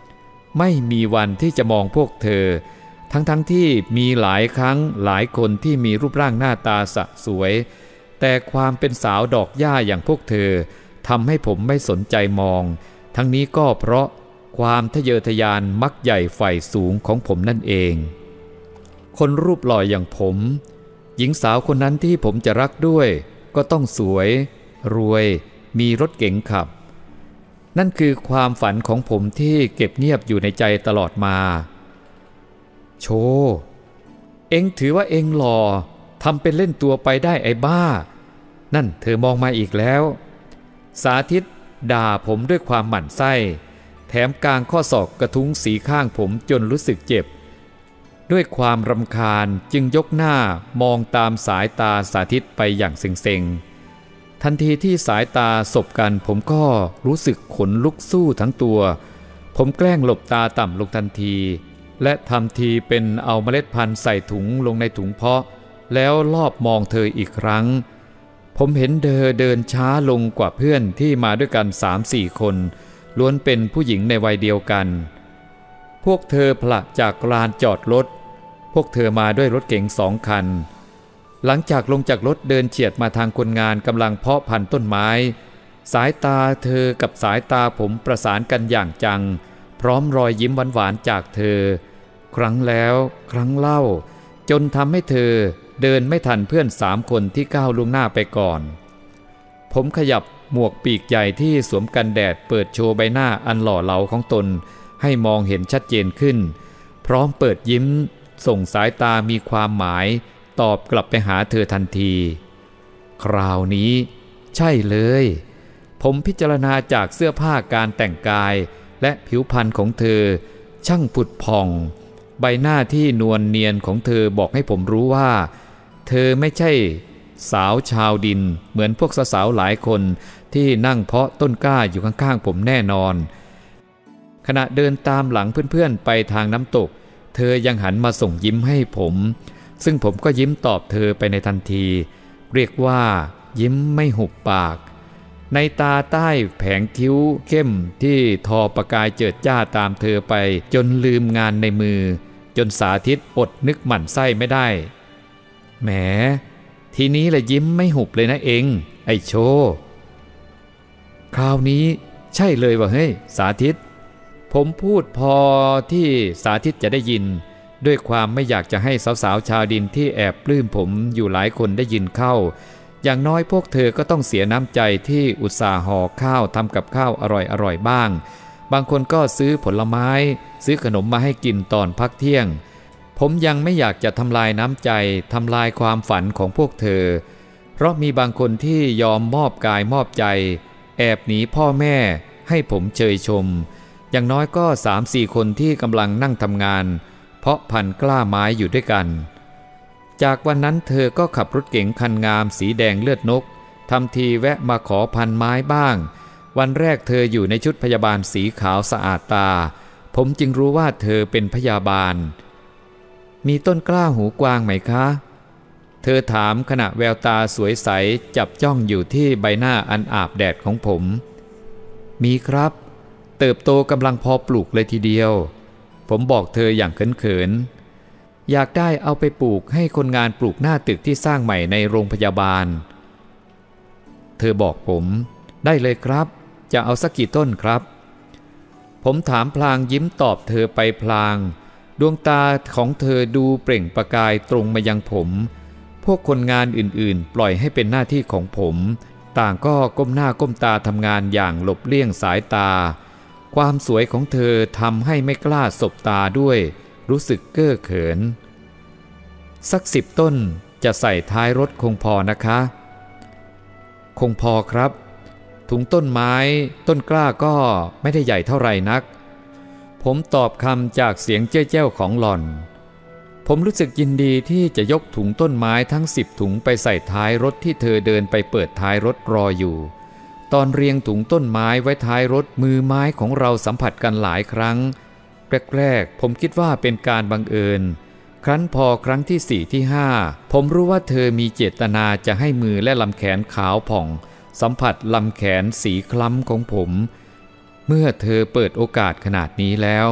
ไม่มีวันที่จะมองพวกเธอทั้งๆ ท, ที่มีหลายครั้งหลายคนที่มีรูปร่างหน้าตาสะสวยแต่ความเป็นสาวดอกหญ้าอย่างพวกเธอทำให้ผมไม่สนใจมองทั้งนี้ก็เพราะความทะเยอทะยานมักใหญ่ใฝ่สูงของผมนั่นเองคนรูปหล่ออย่างผมหญิงสาวคนนั้นที่ผมจะรักด้วยก็ต้องสวยรวยมีรถเก๋งขับนั่นคือความฝันของผมที่เก็บเงียบอยู่ในใจตลอดมาโชเอ็งถือว่าเอ็งหล่อทำเป็นเล่นตัวไปได้ไอ้บ้านั่นเธอมองมาอีกแล้วสาธิตด่าผมด้วยความหมั่นไส้แถมกางข้อศอกกระทุ้งสีข้างผมจนรู้สึกเจ็บด้วยความรำคาญจึงยกหน้ามองตามสายตาสาธิตไปอย่างเซ็งๆทันทีที่สายตาสบกันผมก็รู้สึกขนลุกสู้ทั้งตัวผมแกล้งหลบตาต่ำลงทันทีและทำทีเป็นเอาเมล็ดพันธุ์ใส่ถุงลงในถุงเพาะแล้วลอบมองเธออีกครั้งผมเห็นเธอเดินช้าลงกว่าเพื่อนที่มาด้วยกัน สามสี่ คนล้วนเป็นผู้หญิงในวัยเดียวกันพวกเธอผละจากลานจอดรถพวกเธอมาด้วยรถเก๋งสองคันหลังจากลงจากรถเดินเฉียดมาทางคนงานกำลังเพาะพันธุ์ต้นไม้สายตาเธอกับสายตาผมประสานกันอย่างจังพร้อมรอยยิ้มหวานๆจากเธอครั้งแล้วครั้งเล่าจนทำให้เธอเดินไม่ทันเพื่อนสามคนที่ก้าวล่วงหน้าไปก่อนผมขยับหมวกปีกใหญ่ที่สวมกันแดดเปิดโชว์ใบหน้าอันหล่อเหลาของตนให้มองเห็นชัดเจนขึ้นพร้อมเปิดยิ้มส่งสายตามีความหมายตอบกลับไปหาเธอทันทีคราวนี้ใช่เลยผมพิจารณาจากเสื้อผ้าการแต่งกายและผิวพรรณของเธอช่างผุดผ่องใบหน้าที่นวลเนียนของเธอบอกให้ผมรู้ว่าเธอไม่ใช่สาวชาวดินเหมือนพวกสาวๆหลายคนที่นั่งเพาะต้นกล้าอยู่ข้างๆผมแน่นอนขณะเดินตามหลังเพื่อนๆไปทางน้ำตกเธอยังหันมาส่งยิ้มให้ผมซึ่งผมก็ยิ้มตอบเธอไปในทันทีเรียกว่ายิ้มไม่หุบปากในตาใต้แผงคิ้วเข้มที่ทอประกายเจิดจ้าตามเธอไปจนลืมงานในมือจนสาธิตอดนึกหมั่นไส้ไม่ได้แหมทีนี้ละยิ้มไม่หุบเลยนะเองไอ้โชคราวนี้ใช่เลยว่ะเฮ้ยสาธิตผมพูดพอที่สาธิตจะได้ยินด้วยความไม่อยากจะให้สาวๆชาวดินที่แอบปลื้มผมอยู่หลายคนได้ยินเข้าอย่างน้อยพวกเธอก็ต้องเสียน้ำใจที่อุตส่าห์ห่อข้าวทำกับข้าวอร่อยๆบ้างบางคนก็ซื้อผลไม้ซื้อขนมมาให้กินตอนพักเที่ยงผมยังไม่อยากจะทำลายน้ำใจทำลายความฝันของพวกเธอเพราะมีบางคนที่ยอมมอบกายมอบใจแอบหนีพ่อแม่ให้ผมเชยชมอย่างน้อยก็ สามสี่ คนที่กำลังนั่งทำงานเพาะพันธุ์กล้าไม้อยู่ด้วยกันจากวันนั้นเธอก็ขับรถเก๋งคันงามสีแดงเลือดนกทำทีแวะมาขอพันไม้บ้างวันแรกเธออยู่ในชุดพยาบาลสีขาวสะอาดตาผมจึงรู้ว่าเธอเป็นพยาบาลมีต้นกล้าหูกวางไหมคะเธอถามขณะแววตาสวยใสจับจ้องอยู่ที่ใบหน้าอันอาบแดดของผมมีครับเติบโตกำลังพอปลูกเลยทีเดียวผมบอกเธออย่างเขินๆอยากได้เอาไปปลูกให้คนงานปลูกหน้าตึกที่สร้างใหม่ในโรงพยาบาลเธอบอกผมได้เลยครับจะเอาสักกี่ต้นครับผมถามพลางยิ้มตอบเธอไปพลางดวงตาของเธอดูเปล่งประกายตรงมายังผมพวกคนงานอื่นๆปล่อยให้เป็นหน้าที่ของผมต่างก็ก้มหน้าก้มตาทำงานอย่างหลบเลี่ยงสายตาความสวยของเธอทำให้ไม่กล้าสบตาด้วยรู้สึกเก้อเขินสักสิบต้นจะใส่ท้ายรถคงพอนะคะคงพอครับถุงต้นไม้ต้นกล้าก็ไม่ได้ใหญ่เท่าไหร่นักผมตอบคำจากเสียงเจ้าเจ้าของหล่อนผมรู้สึกยินดีที่จะยกถุงต้นไม้ทั้งสิบถุงไปใส่ท้ายรถที่เธอเดินไปเปิดท้ายรถรออยู่ตอนเรียงถุงต้นไม้ไว้ท้ายรถมือไม้ของเราสัมผัสกันหลายครั้งแรกๆผมคิดว่าเป็นการบังเอิญครั้นพอครั้งที่สี่ที่ห้าผมรู้ว่าเธอมีเจตนาจะให้มือและลำแขนขาวผ่องสัมผัสลำแขนสีคล้ำของผมเมื่อเธอเปิดโอกาสขนาดนี้แล้ว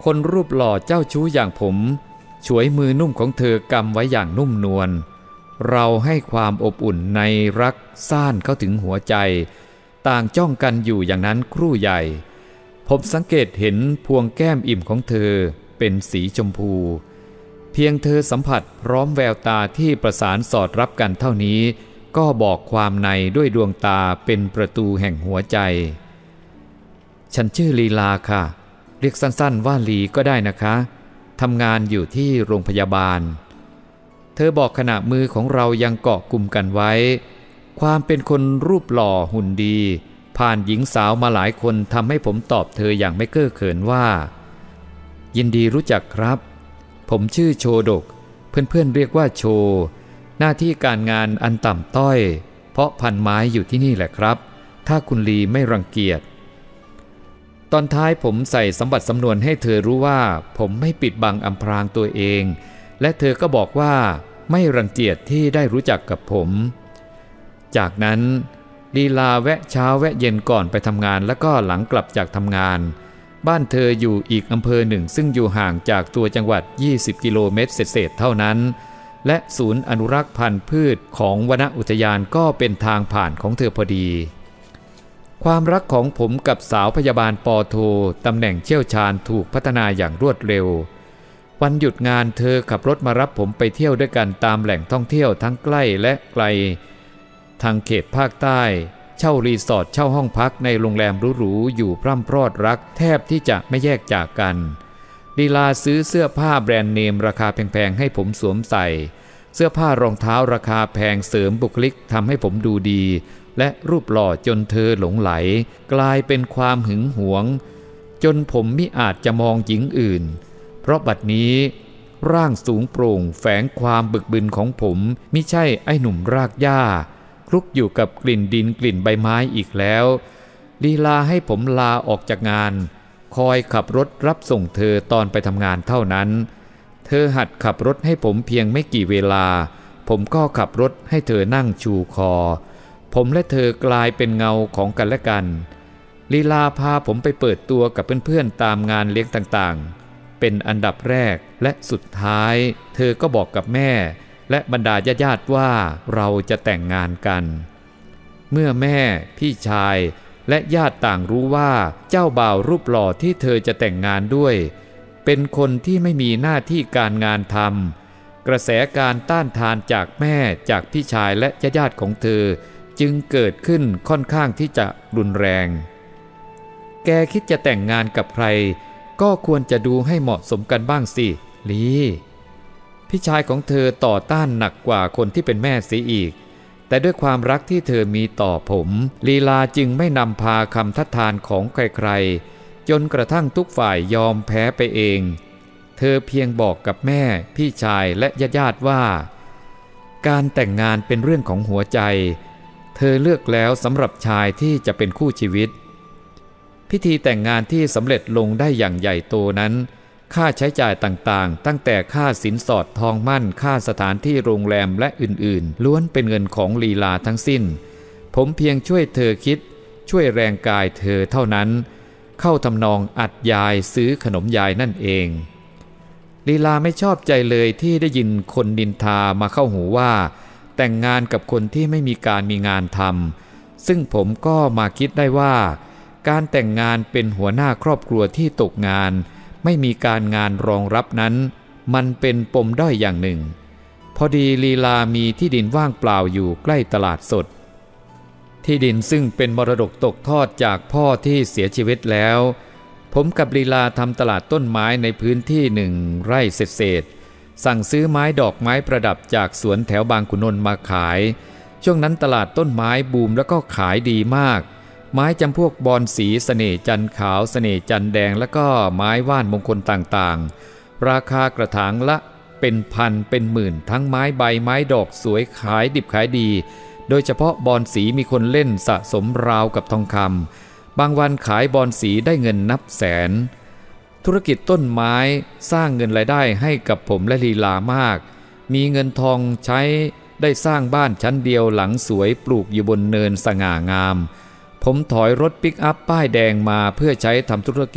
คนรูปหล่อเจ้าชู้อย่างผมฉวยมือนุ่มของเธอกำไว้อย่างนุ่มนวลเราให้ความอบอุ่นในรักซ่านเข้าถึงหัวใจต่างจ้องกันอยู่อย่างนั้นครู่ใหญ่ผมสังเกตเห็นพวงแก้มอิ่มของเธอเป็นสีชมพูเพียงเธอสัมผัสพร้อมแววตาที่ประสานสอดรับกันเท่านี้ก็บอกความในด้วยดวงตาเป็นประตูแห่งหัวใจฉันชื่อลีลาค่ะเรียกสั้นๆว่าลีก็ได้นะคะทำงานอยู่ที่โรงพยาบาลเธอบอกขณะมือของเรายังเกาะกลุ่มกันไว้ความเป็นคนรูปหล่อหุ่นดีผ่านหญิงสาวมาหลายคนทำให้ผมตอบเธออย่างไม่เก้อเขินว่ายินดีรู้จักครับผมชื่อโชดกเพื่อนๆเรียกว่าโชหน้าที่การงานอันต่ำต้อยเพราะพันไม้อยู่ที่นี่แหละครับถ้าคุณลีไม่รังเกียจตอนท้ายผมใส่สมบัติสำนวนให้เธอรู้ว่าผมไม่ปิดบังอำพรางตัวเองและเธอก็บอกว่าไม่รังเกียจที่ได้รู้จักกับผมจากนั้นลีลาแวะเช้าแวะเย็นก่อนไปทำงานแล้วก็หลังกลับจากทำงานบ้านเธออยู่อีกอำเภอหนึ่งซึ่งอยู่ห่างจากตัวจังหวัดยี่สิบกิโลเมตรเศษๆเท่านั้นและศูนย์อนุรักษ์พันธุ์พืชของวนอุทยานก็เป็นทางผ่านของเธอพอดีความรักของผมกับสาวพยาบาลปอโทตำแหน่งเชี่ยวชาญถูกพัฒนาอย่างรวดเร็ววันหยุดงานเธอขับรถมารับผมไปเที่ยวด้วยกันตามแหล่งท่องเที่ยวทั้งใกล้และไกลทางเขตภาคใต้เช่ารีสอร์ทเช่าห้องพักในโรงแรมหรูๆอยู่พร่ำพรอดรักแทบที่จะไม่แยกจากกันลีลาซื้อเสื้อผ้าแบรนด์เนมราคาแพงๆให้ผมสวมใส่เสื้อผ้ารองเท้าราคาแพงเสริมบุคลิกทำให้ผมดูดีและรูปหล่อจนเธอหลงไหลกลายเป็นความหึงหวงจนผมมิอาจจะมองหญิงอื่นเพราะบัดนี้ร่างสูงโปร่งแฝงความบึกบึนของผมมิใช่ไอ้หนุ่มรากหญ้าคลุกอยู่กับกลิ่นดินกลิ่นใบไม้อีกแล้วลีลาให้ผมลาออกจากงานคอยขับรถรับส่งเธอตอนไปทำงานเท่านั้นเธอหัดขับรถให้ผมเพียงไม่กี่เวลาผมก็ขับรถให้เธอนั่งชูคอผมและเธอกลายเป็นเงาของกันและกันลีลาพาผมไปเปิดตัวกับเพื่อนๆตามงานเลี้ยงต่างๆเป็นอันดับแรกและสุดท้ายเธอก็บอกกับแม่และบรรดาญาติๆว่าเราจะแต่งงานกันเมื่อแม่พี่ชายและญาติต่างรู้ว่าเจ้าบ่าวรูปหล่อที่เธอจะแต่งงานด้วยเป็นคนที่ไม่มีหน้าที่การงานทำกระแสการต้านทานจากแม่จากพี่ชายและญาติๆของเธอจึงเกิดขึ้นค่อนข้างที่จะรุนแรงแกคิดจะแต่งงานกับใครก็ควรจะดูให้เหมาะสมกันบ้างสิลีพี่ชายของเธอต่อต้านหนักกว่าคนที่เป็นแม่เสียอีกแต่ด้วยความรักที่เธอมีต่อผมลีลาจึงไม่นำพาคำทัดทานของใครๆจนกระทั่งทุกฝ่ายยอมแพ้ไปเองเธอเพียงบอกกับแม่พี่ชายและญาติๆว่าการแต่งงานเป็นเรื่องของหัวใจเธอเลือกแล้วสำหรับชายที่จะเป็นคู่ชีวิตพิธีแต่งงานที่สำเร็จลงได้อย่างใหญ่โตนั้นค่าใช้จ่ายต่างๆตั้งแต่ค่าสินสอดทองมั่นค่าสถานที่โรงแรมและอื่นๆล้วนเป็นเงินของลีลาทั้งสิ้นผมเพียงช่วยเธอคิดช่วยแรงกายเธอเท่านั้นเข้าทำนองอัดยายซื้อขนมยายนั่นเองลีลาไม่ชอบใจเลยที่ได้ยินคนนินทามาเข้าหูว่าแต่งงานกับคนที่ไม่มีการมีงานทำซึ่งผมก็มาคิดได้ว่าการแต่งงานเป็นหัวหน้าครอบครัวที่ตกงานไม่มีการงานรองรับนั้นมันเป็นปมด้อยอย่างหนึ่งพอดีลีลามีที่ดินว่างเปล่าอยู่ใกล้ตลาดสดที่ดินซึ่งเป็นมรดกตกทอดจากพ่อที่เสียชีวิตแล้วผมกับลีลาทำตลาดต้นไม้ในพื้นที่หนึ่งไร่เศษๆสั่งซื้อไม้ดอกไม้ประดับจากสวนแถวบางขุนนนท์มาขายช่วงนั้นตลาดต้นไม้บูมแล้วก็ขายดีมากไม้จำพวกบอนสีเสน่ห์จันทร์ขาวเสน่ห์จันทร์แดงแล้วก็ไม้ว่านมงคลต่างๆราคากระถางละเป็นพันเป็นหมื่นทั้งไม้ใบไม้ดอกสวยขายดิบขายดีโดยเฉพาะบอนสีมีคนเล่นสะสมราวกับทองคำบางวันขายบอนสีได้เงินนับแสนธุรกิจต้นไม้สร้างเงินรายได้ให้กับผมและลีลามากมีเงินทองใช้ได้สร้างบ้านชั้นเดียวหลังสวยปลูกอยู่บนเนินสง่างามผมถอยรถปิกอัพป้ายแดงมาเพื่อใช้ทำธุรกิจ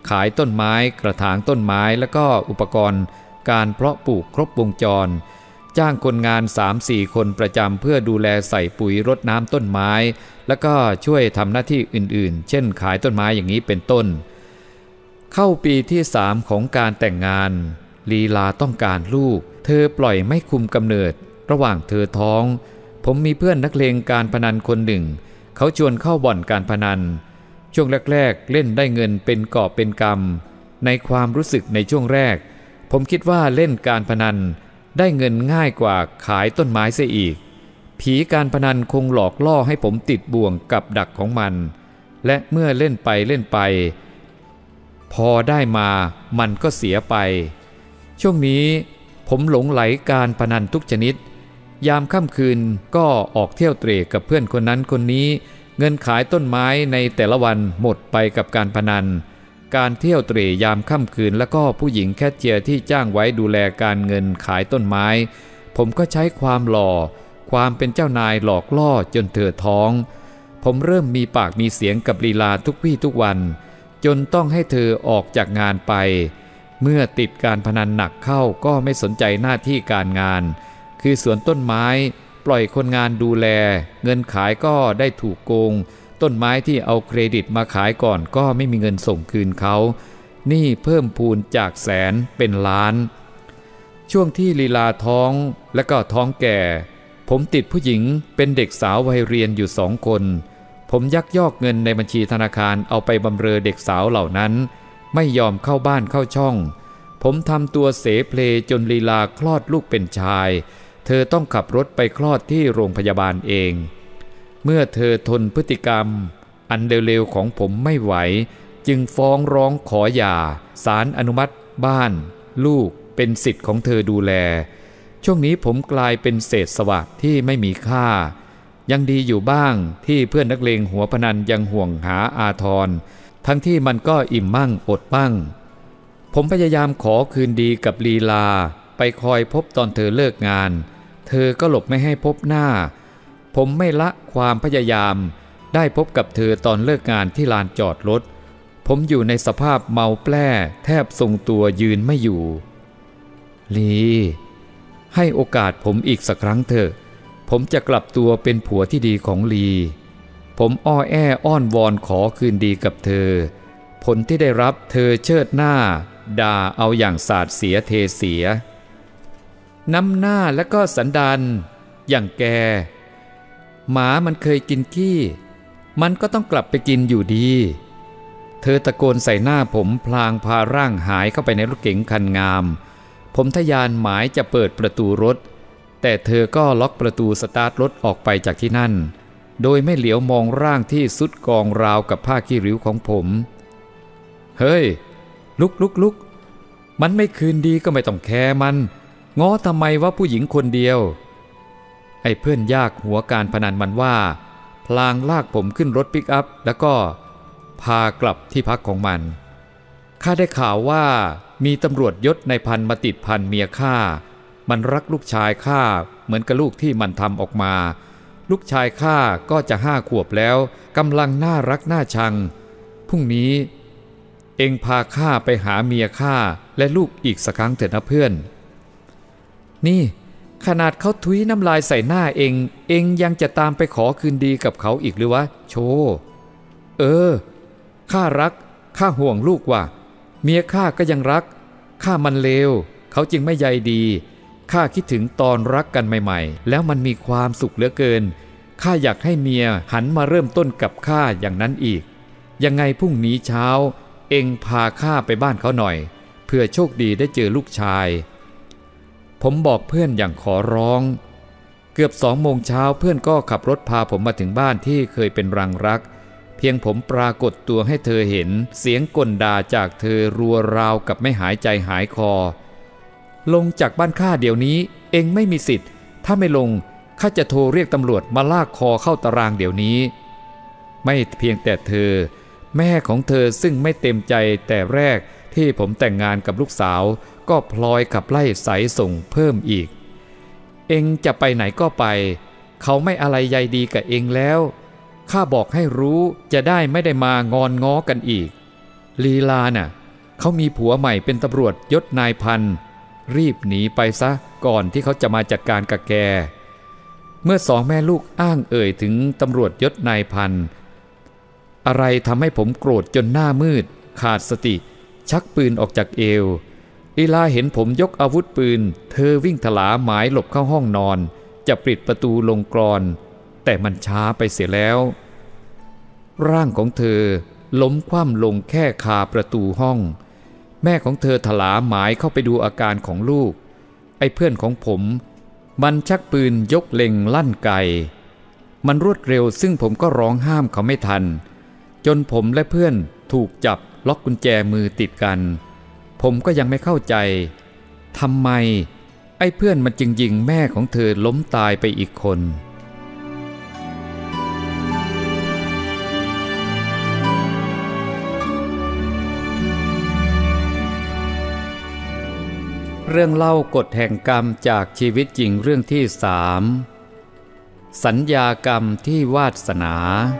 ขายต้นไม้กระถางต้นไม้แล้วก็อุปกรณ์การเพาะปลูกครบวงจรจ้างคนงาน สามสี่ คนประจำเพื่อดูแลใส่ปุ๋ยรดน้ำต้นไม้แล้วก็ช่วยทำหน้าที่อื่นๆเช่นขายต้นไม้อย่างนี้เป็นต้นเข้าปีที่สามของการแต่งงานลีลาต้องการลูกเธอปล่อยไม่คุมกำเนิดระหว่างเธอท้องผมมีเพื่อนนักเลงการพนันคนหนึ่งเขาชวนเข้าบ่อนการพนันช่วงแรกๆเล่นได้เงินเป็นกอบเป็นกำในความรู้สึกในช่วงแรกผมคิดว่าเล่นการพนันได้เงินง่ายกว่าขายต้นไม้เสียอีกผีการพนันคงหลอกล่อให้ผมติดบ่วงกับดักของมันและเมื่อเล่นไปเล่นไปพอได้มามันก็เสียไปช่วงนี้ผมหลงไหลการพนันทุกชนิดยามค่ำคืนก็ออกเที่ยวเตร่กับเพื่อนคนนั้นคนนี้เงินขายต้นไม้ในแต่ละวันหมดไปกับการพนันการเที่ยวเตร่ยามค่ำคืนแล้วก็ผู้หญิงแคชเชียร์ที่จ้างไว้ดูแลการเงินขายต้นไม้ผมก็ใช้ความหล่อความเป็นเจ้านายหลอกล่อจนเธอท้องผมเริ่มมีปากมีเสียงกับลีลาทุกวี่ทุกวันจนต้องให้เธอออกจากงานไปเมื่อติดการพนันหนักเข้าก็ไม่สนใจหน้าที่การงานคือสวนต้นไม้ปล่อยคนงานดูแลเงินขายก็ได้ถูกโกงต้นไม้ที่เอาเครดิตมาขายก่อนก็ไม่มีเงินส่งคืนเขาหนี้เพิ่มพูนจากแสนเป็นล้านช่วงที่ลีลาท้องและก็ท้องแก่ผมติดผู้หญิงเป็นเด็กสาววัยเรียนอยู่สองคนผมยักยอกเงินในบัญชีธนาคารเอาไปบำเรอเด็กสาวเหล่านั้นไม่ยอมเข้าบ้านเข้าช่องผมทำตัวเสเพลจนลีลาคลอดลูกเป็นชายเธอต้องขับรถไปคลอดที่โรงพยาบาลเองเมื่อเธอทนพฤติกรรมอันเร็วๆของผมไม่ไหวจึงฟ้องร้องขอหย่าศาลอนุมัติบ้านลูกเป็นสิทธิ์ของเธอดูแลช่วงนี้ผมกลายเป็นเศษสวะที่ไม่มีค่ายังดีอยู่บ้างที่เพื่อนนักเลงหัวพนันยังห่วงหาอาทรทั้งที่มันก็อิ่มมั่งอดมั่งผมพยายามขอคืนดีกับลีลาไปคอยพบตอนเธอเลิกงานเธอก็หลบไม่ให้พบหน้าผมไม่ละความพยายามได้พบกับเธอตอนเลิกงานที่ลานจอดรถผมอยู่ในสภาพเมาแปร่แทบทรงตัวยืนไม่อยู่ลีให้โอกาสผมอีกสักครั้งเถอะผมจะกลับตัวเป็นผัวที่ดีของลีผมอ้อแอ้อ้อนวอนขอคืนดีกับเธอผลที่ได้รับเธอเชิดหน้าด่าเอาอย่างสาดเสียเทเสียน้ำหน้าและก็สันดานอย่างแกหมามันเคยกินขี้มันก็ต้องกลับไปกินอยู่ดีเธอตะโกนใส่หน้าผมพลางพาร่างหายเข้าไปในรถเก๋งคันงามผมทะยานหมายจะเปิดประตูรถแต่เธอก็ล็อกประตูสตาร์ทรถออกไปจากที่นั่นโดยไม่เหลียวมองร่างที่สุดกองราวกับผ้าขี้ริ้วของผมเฮ้ยลุกลุกลุกมันไม่คืนดีก็ไม่ต้องแคร์มันง้อทำไมว่าผู้หญิงคนเดียวไอ้เพื่อนยากหัวการพนันมันว่าพลางลากผมขึ้นรถปิกอัพแล้วก็พากลับที่พักของมันข้าได้ข่าวว่ามีตำรวจยศในพันมาติดพันเมียข้ามันรักลูกชายข้าเหมือนกับลูกที่มันทำออกมาลูกชายข้าก็จะห้าขวบแล้วกำลังน่ารักน่าชังพรุ่งนี้เอ็งพาข้าไปหาเมียข้าและลูกอีกสักครั้งเถิดนะเพื่อนนี่ขนาดเขาทุยน้ำลายใส่หน้าเองเองยังจะตามไปขอคืนดีกับเขาอีกหรือวะโชเออข้ารักข้าห่วงลูกว่ะเมียข้าก็ยังรักข้ามันเลวเขาจึงไม่ใยดีข้าคิดถึงตอนรักกันใหม่ๆแล้วมันมีความสุขเหลือเกินข้าอยากให้เมียหันมาเริ่มต้นกับข้าอย่างนั้นอีกยังไงพรุ่งนี้เช้าเอ็งพาข้าไปบ้านเขาหน่อยเพื่อโชคดีได้เจอลูกชายผมบอกเพื่อนอย่างขอร้องเกือบสองโมงเช้าเพื่อนก็ขับรถพาผมมาถึงบ้านที่เคยเป็นรังรักเพียงผมปรากฏตัวให้เธอเห็นเสียงก่นด่าจากเธอรัวราวกับไม่หายใจหายคอลงจากบ้านข้าเดี๋ยวนี้เอ็งไม่มีสิทธิ์ถ้าไม่ลงข้าจะโทรเรียกตำรวจมาลากคอเข้าตารางเดี๋ยวนี้ไม่เพียงแต่เธอแม่ของเธอซึ่งไม่เต็มใจแต่แรกที่ผมแต่งงานกับลูกสาวก็พลอยขับไล่สายส่งเพิ่มอีกเอ็งจะไปไหนก็ไปเขาไม่อะไรใยดีกับเอ็งแล้วข้าบอกให้รู้จะได้ไม่ได้มางอนง้อกันอีกลีลาน่ะเขามีผัวใหม่เป็นตำรวจยศนายพันรีบหนีไปซะก่อนที่เขาจะมาจัดการกับแกเมื่อสองแม่ลูกอ้างเอ่ยถึงตำรวจยศนายพันอะไรทำให้ผมโกรธจนหน้ามืดขาดสติชักปืนออกจากเอวลีลาเห็นผมยกอาวุธปืนเธอวิ่งถลาหมายหลบเข้าห้องนอนจะปิดประตูลงกลอนแต่มันช้าไปเสียแล้วร่างของเธอล้มคว่ำลงแค่คาประตูห้องแม่ของเธอถลาหมายเข้าไปดูอาการของลูกไอ้เพื่อนของผมมันชักปืนยกเล็งลั่นไกมันรวดเร็วซึ่งผมก็ร้องห้ามเขาไม่ทันจนผมและเพื่อนถูกจับล็อกกุญแจมือติดกันผมก็ยังไม่เข้าใจทำไมไอ้เพื่อนมันจึงยิงแม่ของเธอล้มตายไปอีกคนเรื่องเล่ากฎแห่งกรรมจากชีวิตจริงเรื่องที่สามสัญญากรรมที่วาสนา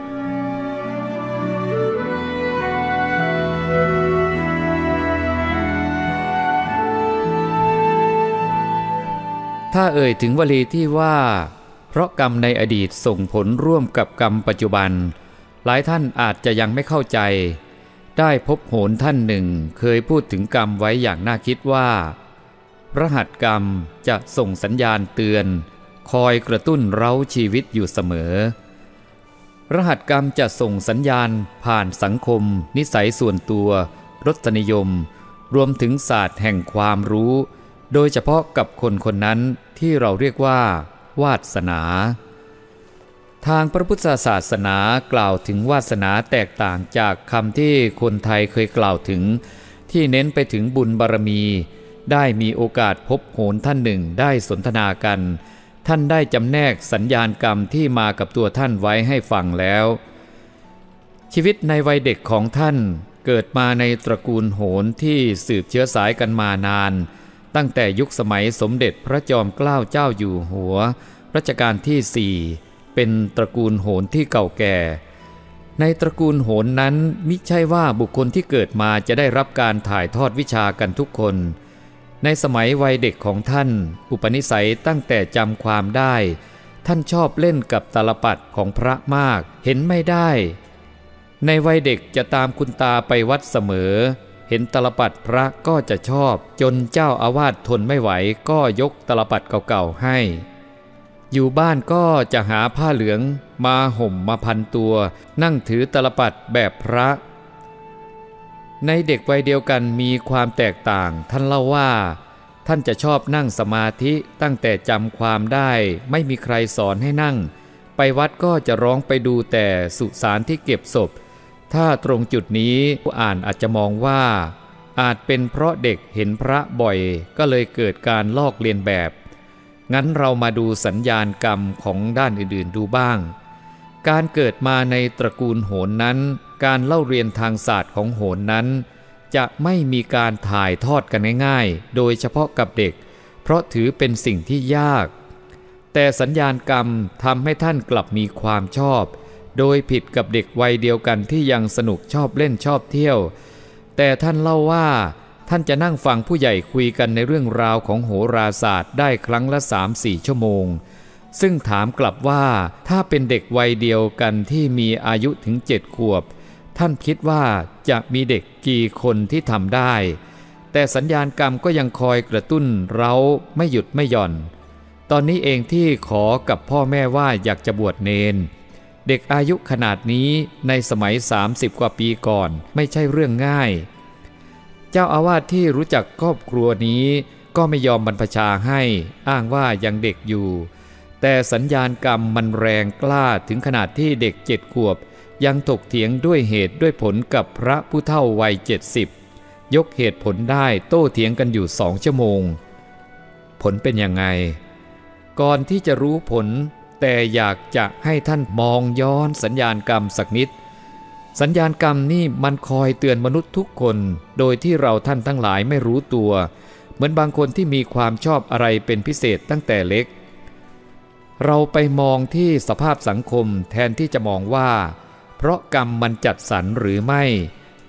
ถ้าเอ่ยถึงวลีที่ว่าเพราะกรรมในอดีตส่งผลร่วมกับกรรมปัจจุบันหลายท่านอาจจะยังไม่เข้าใจได้พบโหรท่านหนึ่งเคยพูดถึงกรรมไว้อย่างน่าคิดว่ารหัสกรรมจะส่งสัญญาณเตือนคอยกระตุ้นเร้าชีวิตอยู่เสมอรหัสกรรมจะส่งสัญญาณผ่านสังคมนิสัยส่วนตัวรสนิยมรวมถึงศาสตร์แห่งความรู้โดยเฉพาะกับคนคนนั้นที่เราเรียกว่าวาสนาทางพระพุทธศาสนากล่าวถึงวาสนาแตกต่างจากคำที่คนไทยเคยกล่าวถึงที่เน้นไปถึงบุญบารมีได้มีโอกาสพบโหรท่านหนึ่งได้สนทนากันท่านได้จำแนกสัญญาณกรรมที่มากับตัวท่านไว้ให้ฟังแล้วชีวิตในวัยเด็กของท่านเกิดมาในตระกูลโหรที่สืบเชื้อสายกันมานานตั้งแต่ยุคสมัยสมเด็จพระจอมเกล้าเจ้าอยู่หัวรัชกาลที่สี่เป็นตระกูลโหรที่เก่าแก่ในตระกูลโหรนั้นมิใช่ว่าบุคคลที่เกิดมาจะได้รับการถ่ายทอดวิชากันทุกคนในสมัยวัยเด็กของท่านอุปนิสัยตั้งแต่จำความได้ท่านชอบเล่นกับตาลปัตรของพระมากเห็นไม่ได้ในวัยเด็กจะตามคุณตาไปวัดเสมอเห็นตาลปัตรพระก็จะชอบจนเจ้าอาวาสทนไม่ไหวก็ยกตาลปัตรเก่าๆให้อยู่บ้านก็จะหาผ้าเหลืองมาห่มมาพันตัวนั่งถือตาลปัตรแบบพระในเด็กวัยเดียวกันมีความแตกต่างท่านเล่าว่าท่านจะชอบนั่งสมาธิตั้งแต่จำความได้ไม่มีใครสอนให้นั่งไปวัดก็จะร้องไปดูแต่สุสานที่เก็บศพถ้าตรงจุดนี้ผู้อ่านอาจจะมองว่าอาจเป็นเพราะเด็กเห็นพระบ่อยก็เลยเกิดการลอกเลียนแบบงั้นเรามาดูสัญญาณกรรมของด้านอื่นๆดูบ้างการเกิดมาในตระกูลโหรนั้นการเล่าเรียนทางศาสตร์ของโหรนั้นจะไม่มีการถ่ายทอดกันง่ายๆโดยเฉพาะกับเด็กเพราะถือเป็นสิ่งที่ยากแต่สัญญาณกรรมทำให้ท่านกลับมีความชอบโดยผิดกับเด็กวัยเดียวกันที่ยังสนุกชอบเล่นชอบเที่ยวแต่ท่านเล่าว่าท่านจะนั่งฟังผู้ใหญ่คุยกันในเรื่องราวของโหราศาสตร์ได้ครั้งละ สามถึงสี่ ชั่วโมงซึ่งถามกลับว่าถ้าเป็นเด็กวัยเดียวกันที่มีอายุถึงเจ็ดขวบท่านคิดว่าจะมีเด็กกี่คนที่ทำได้แต่สัญญาณกรรมก็ยังคอยกระตุ้นเร้าไม่หยุดไม่หย่อนตอนนี้เองที่ขอกับพ่อแม่ว่าอยากจะบวชเนนเด็กอายุขนาดนี้ในสมัยสามสิบกว่าปีก่อนไม่ใช่เรื่องง่ายเจ้าอาวาสที่รู้จักครอบครัวนี้ก็ไม่ยอมบรรพชาให้อ้างว่ายังเด็กอยู่แต่สัญญาณกรรมมันแรงกล้าถึงขนาดที่เด็กเจ็ดขวบยังถกเถียงด้วยเหตุด้วยผลกับพระผู้เฒ่าวัยเจ็ดสิบยกเหตุผลได้โต้เถียงกันอยู่สองชั่วโมงผลเป็นยังไงก่อนที่จะรู้ผลแต่อยากจะให้ท่านมองย้อนสัญญาณกรรมสักนิดสัญญาณกรรมนี่มันคอยเตือนมนุษย์ทุกคนโดยที่เราท่านทั้งหลายไม่รู้ตัวเหมือนบางคนที่มีความชอบอะไรเป็นพิเศษตั้งแต่เล็กเราไปมองที่สภาพสังคมแทนที่จะมองว่าเพราะกรรมมันจัดสรรหรือไม่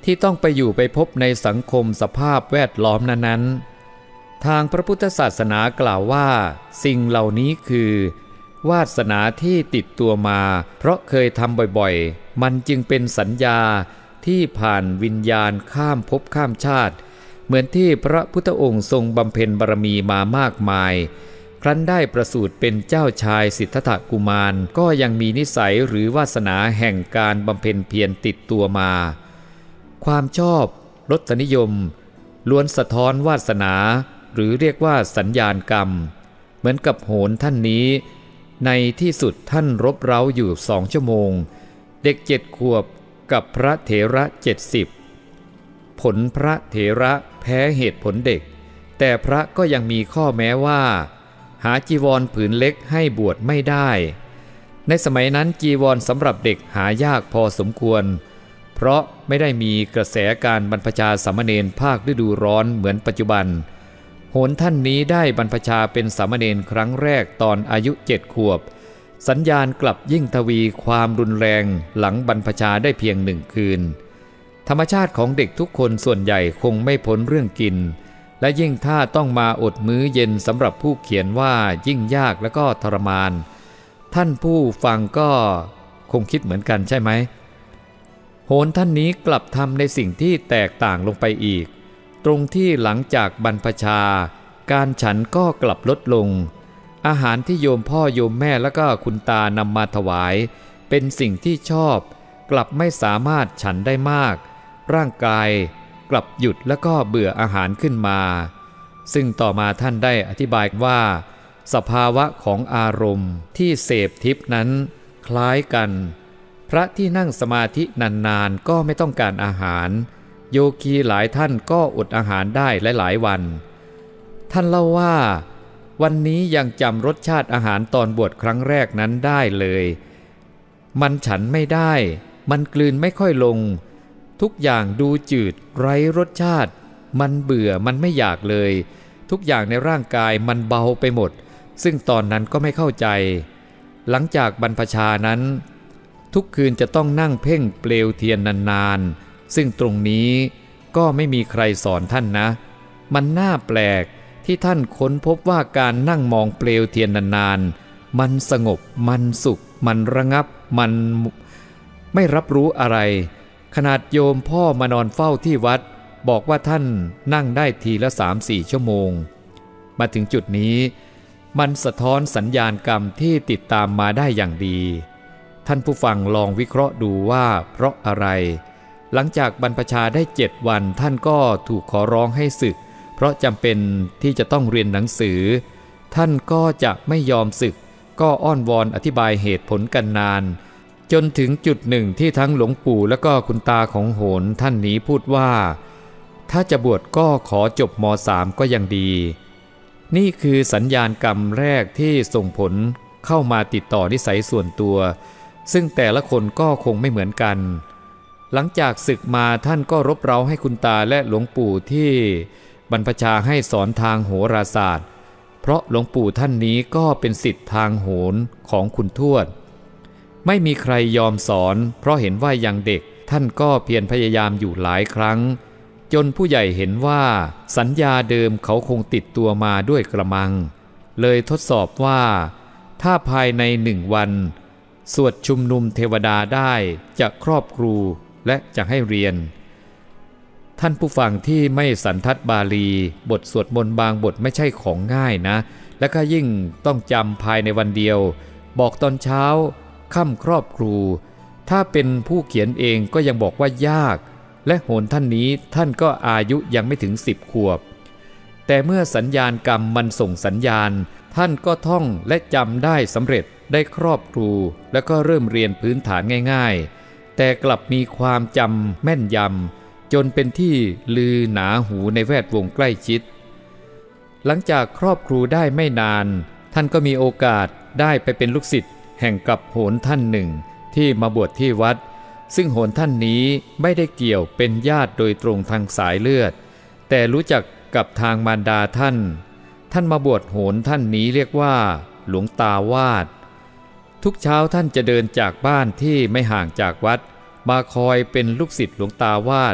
ที่ต้องไปอยู่ไปพบในสังคมสภาพแวดล้อมนั้นๆทางพระพุทธศาสนากล่าวว่าสิ่งเหล่านี้คือวาสนาที่ติดตัวมาเพราะเคยทำบ่อยๆมันจึงเป็นสัญญาที่ผ่านวิญญาณข้ามภพข้ามชาติเหมือนที่พระพุทธองค์ทรงบำเพ็ญบารมีมามากมายครั้นได้ประสูติเป็นเจ้าชายสิทธัตถกุมารก็ยังมีนิสัยหรือวาสนาแห่งการบำเพ็ญเพียรติดตัวมาความชอบรสนิยมล้วนสะท้อนวาสนาหรือเรียกว่าสัญญาณกรรมเหมือนกับโหรท่านนี้ในที่สุดท่านรบเร้าอยู่สองชั่วโมงเด็กเจ็ดขวบกับพระเถระเจ็ดสิบผลพระเถระแพ้เหตุผลเด็กแต่พระก็ยังมีข้อแม้ว่าหาจีวรผืนเล็กให้บวชไม่ได้ในสมัยนั้นจีวรสำหรับเด็กหายากพอสมควรเพราะไม่ได้มีกระแสการบรรพชาสามเณรภาคฤดูร้อนเหมือนปัจจุบันโหรท่านนี้ได้บรรพชาเป็นสามเณรครั้งแรกตอนอายุเจ็ดขวบสัญญาณกลับยิ่งทวีความรุนแรงหลังบรรพชาได้เพียงหนึ่งคืนธรรมชาติของเด็กทุกคนส่วนใหญ่คงไม่พ้นเรื่องกินและยิ่งถ้าต้องมาอดมื้อเย็นสำหรับผู้เขียนว่ายิ่งยากและก็ทรมานท่านผู้ฟังก็คงคิดเหมือนกันใช่ไหมโหรท่านนี้กลับทำในสิ่งที่แตกต่างลงไปอีกตรงที่หลังจากบรรพชาการฉันก็กลับลดลงอาหารที่โยมพ่อโยมแม่และก็คุณตานำมาถวายเป็นสิ่งที่ชอบกลับไม่สามารถฉันได้มากร่างกายกลับหยุดแล้วก็เบื่ออาหารขึ้นมาซึ่งต่อมาท่านได้อธิบายว่าสภาวะของอารมณ์ที่เสพทิพย์นั้นคล้ายกันพระที่นั่งสมาธินานๆก็ไม่ต้องการอาหารโยคีหลายท่านก็อดอาหารได้หลายๆวันท่านเล่าว่าวันนี้ยังจำรสชาติอาหารตอนบวชครั้งแรกนั้นได้เลยมันฉันไม่ได้มันกลืนไม่ค่อยลงทุกอย่างดูจืดไร้รสชาติมันเบื่อมันไม่อยากเลยทุกอย่างในร่างกายมันเบาไปหมดซึ่งตอนนั้นก็ไม่เข้าใจหลังจากบรรพชานั้นทุกคืนจะต้องนั่งเพ่งเปลวเทียนนานๆซึ่งตรงนี้ก็ไม่มีใครสอนท่านนะมันน่าแปลกที่ท่านค้นพบว่าการนั่งมองเปลวเทียนนานๆมันสงบมันสุขมันระงับมันไม่รับรู้อะไรขนาดโยมพ่อมานอนเฝ้าที่วัดบอกว่าท่านนั่งได้ทีละสามสี่ชั่วโมงมาถึงจุดนี้มันสะท้อนสัญญาณกรรมที่ติดตามมาได้อย่างดีท่านผู้ฟังลองวิเคราะห์ดูว่าเพราะอะไรหลังจากบรรพชาได้เจ็ดวันท่านก็ถูกขอร้องให้สึกเพราะจำเป็นที่จะต้องเรียนหนังสือท่านก็จะไม่ยอมสึกก็อ้อนวอนอธิบายเหตุผลกันนานจนถึงจุดหนึ่งที่ทั้งหลวงปู่และก็คุณตาของโหรท่านนี้พูดว่าถ้าจะบวชก็ขอจบม.สาม ก็ยังดีนี่คือสัญญาณกรรมแรกที่ส่งผลเข้ามาติดต่อนิสัยส่วนตัวซึ่งแต่ละคนก็คงไม่เหมือนกันหลังจากศึกมาท่านก็รบเร้าให้คุณตาและหลวงปู่ที่บรรพชาให้สอนทางโหราศาสตร์เพราะหลวงปู่ท่านนี้ก็เป็นศิษย์ทางโหรของคุณทวดไม่มีใครยอมสอนเพราะเห็นว่ายังเด็กท่านก็เพียรพยายามอยู่หลายครั้งจนผู้ใหญ่เห็นว่าสัญญาเดิมเขาคงติดตัวมาด้วยกระมังเลยทดสอบว่าถ้าภายในหนึ่งวันสวดชุมนุมเทวดาได้จะครอบครูและจะให้เรียนท่านผู้ฟังที่ไม่สันทัดบาลีบทสวดมนต์บางบทไม่ใช่ของง่ายนะและก็ยิ่งต้องจำภายในวันเดียวบอกตอนเช้าค่ำครอบครูถ้าเป็นผู้เขียนเองก็ยังบอกว่ายากและโหรท่านนี้ท่านก็อายุยังไม่ถึงสิบขวบแต่เมื่อสัญญาณกรรมมันส่งสัญญาณท่านก็ท่องและจำได้สำเร็จได้ครอบครูแล้วก็เริ่มเรียนพื้นฐานง่ายๆแต่กลับมีความจำแม่นยำจนเป็นที่ลือหนาหูในแวดวงใกล้ชิดหลังจากครอบครูได้ไม่นานท่านก็มีโอกาสได้ไปเป็นลูกศิษย์แห่งกับโหรท่านหนึ่งที่มาบวชที่วัดซึ่งโหรท่านนี้ไม่ได้เกี่ยวเป็นญาติโดยตรงทางสายเลือดแต่รู้จักกับทางมารดาท่านท่านมาบวชโหรท่านนี้เรียกว่าหลวงตาวาดทุกเช้าท่านจะเดินจากบ้านที่ไม่ห่างจากวัดมาคอยเป็นลูกศิษย์หลวงตาวาด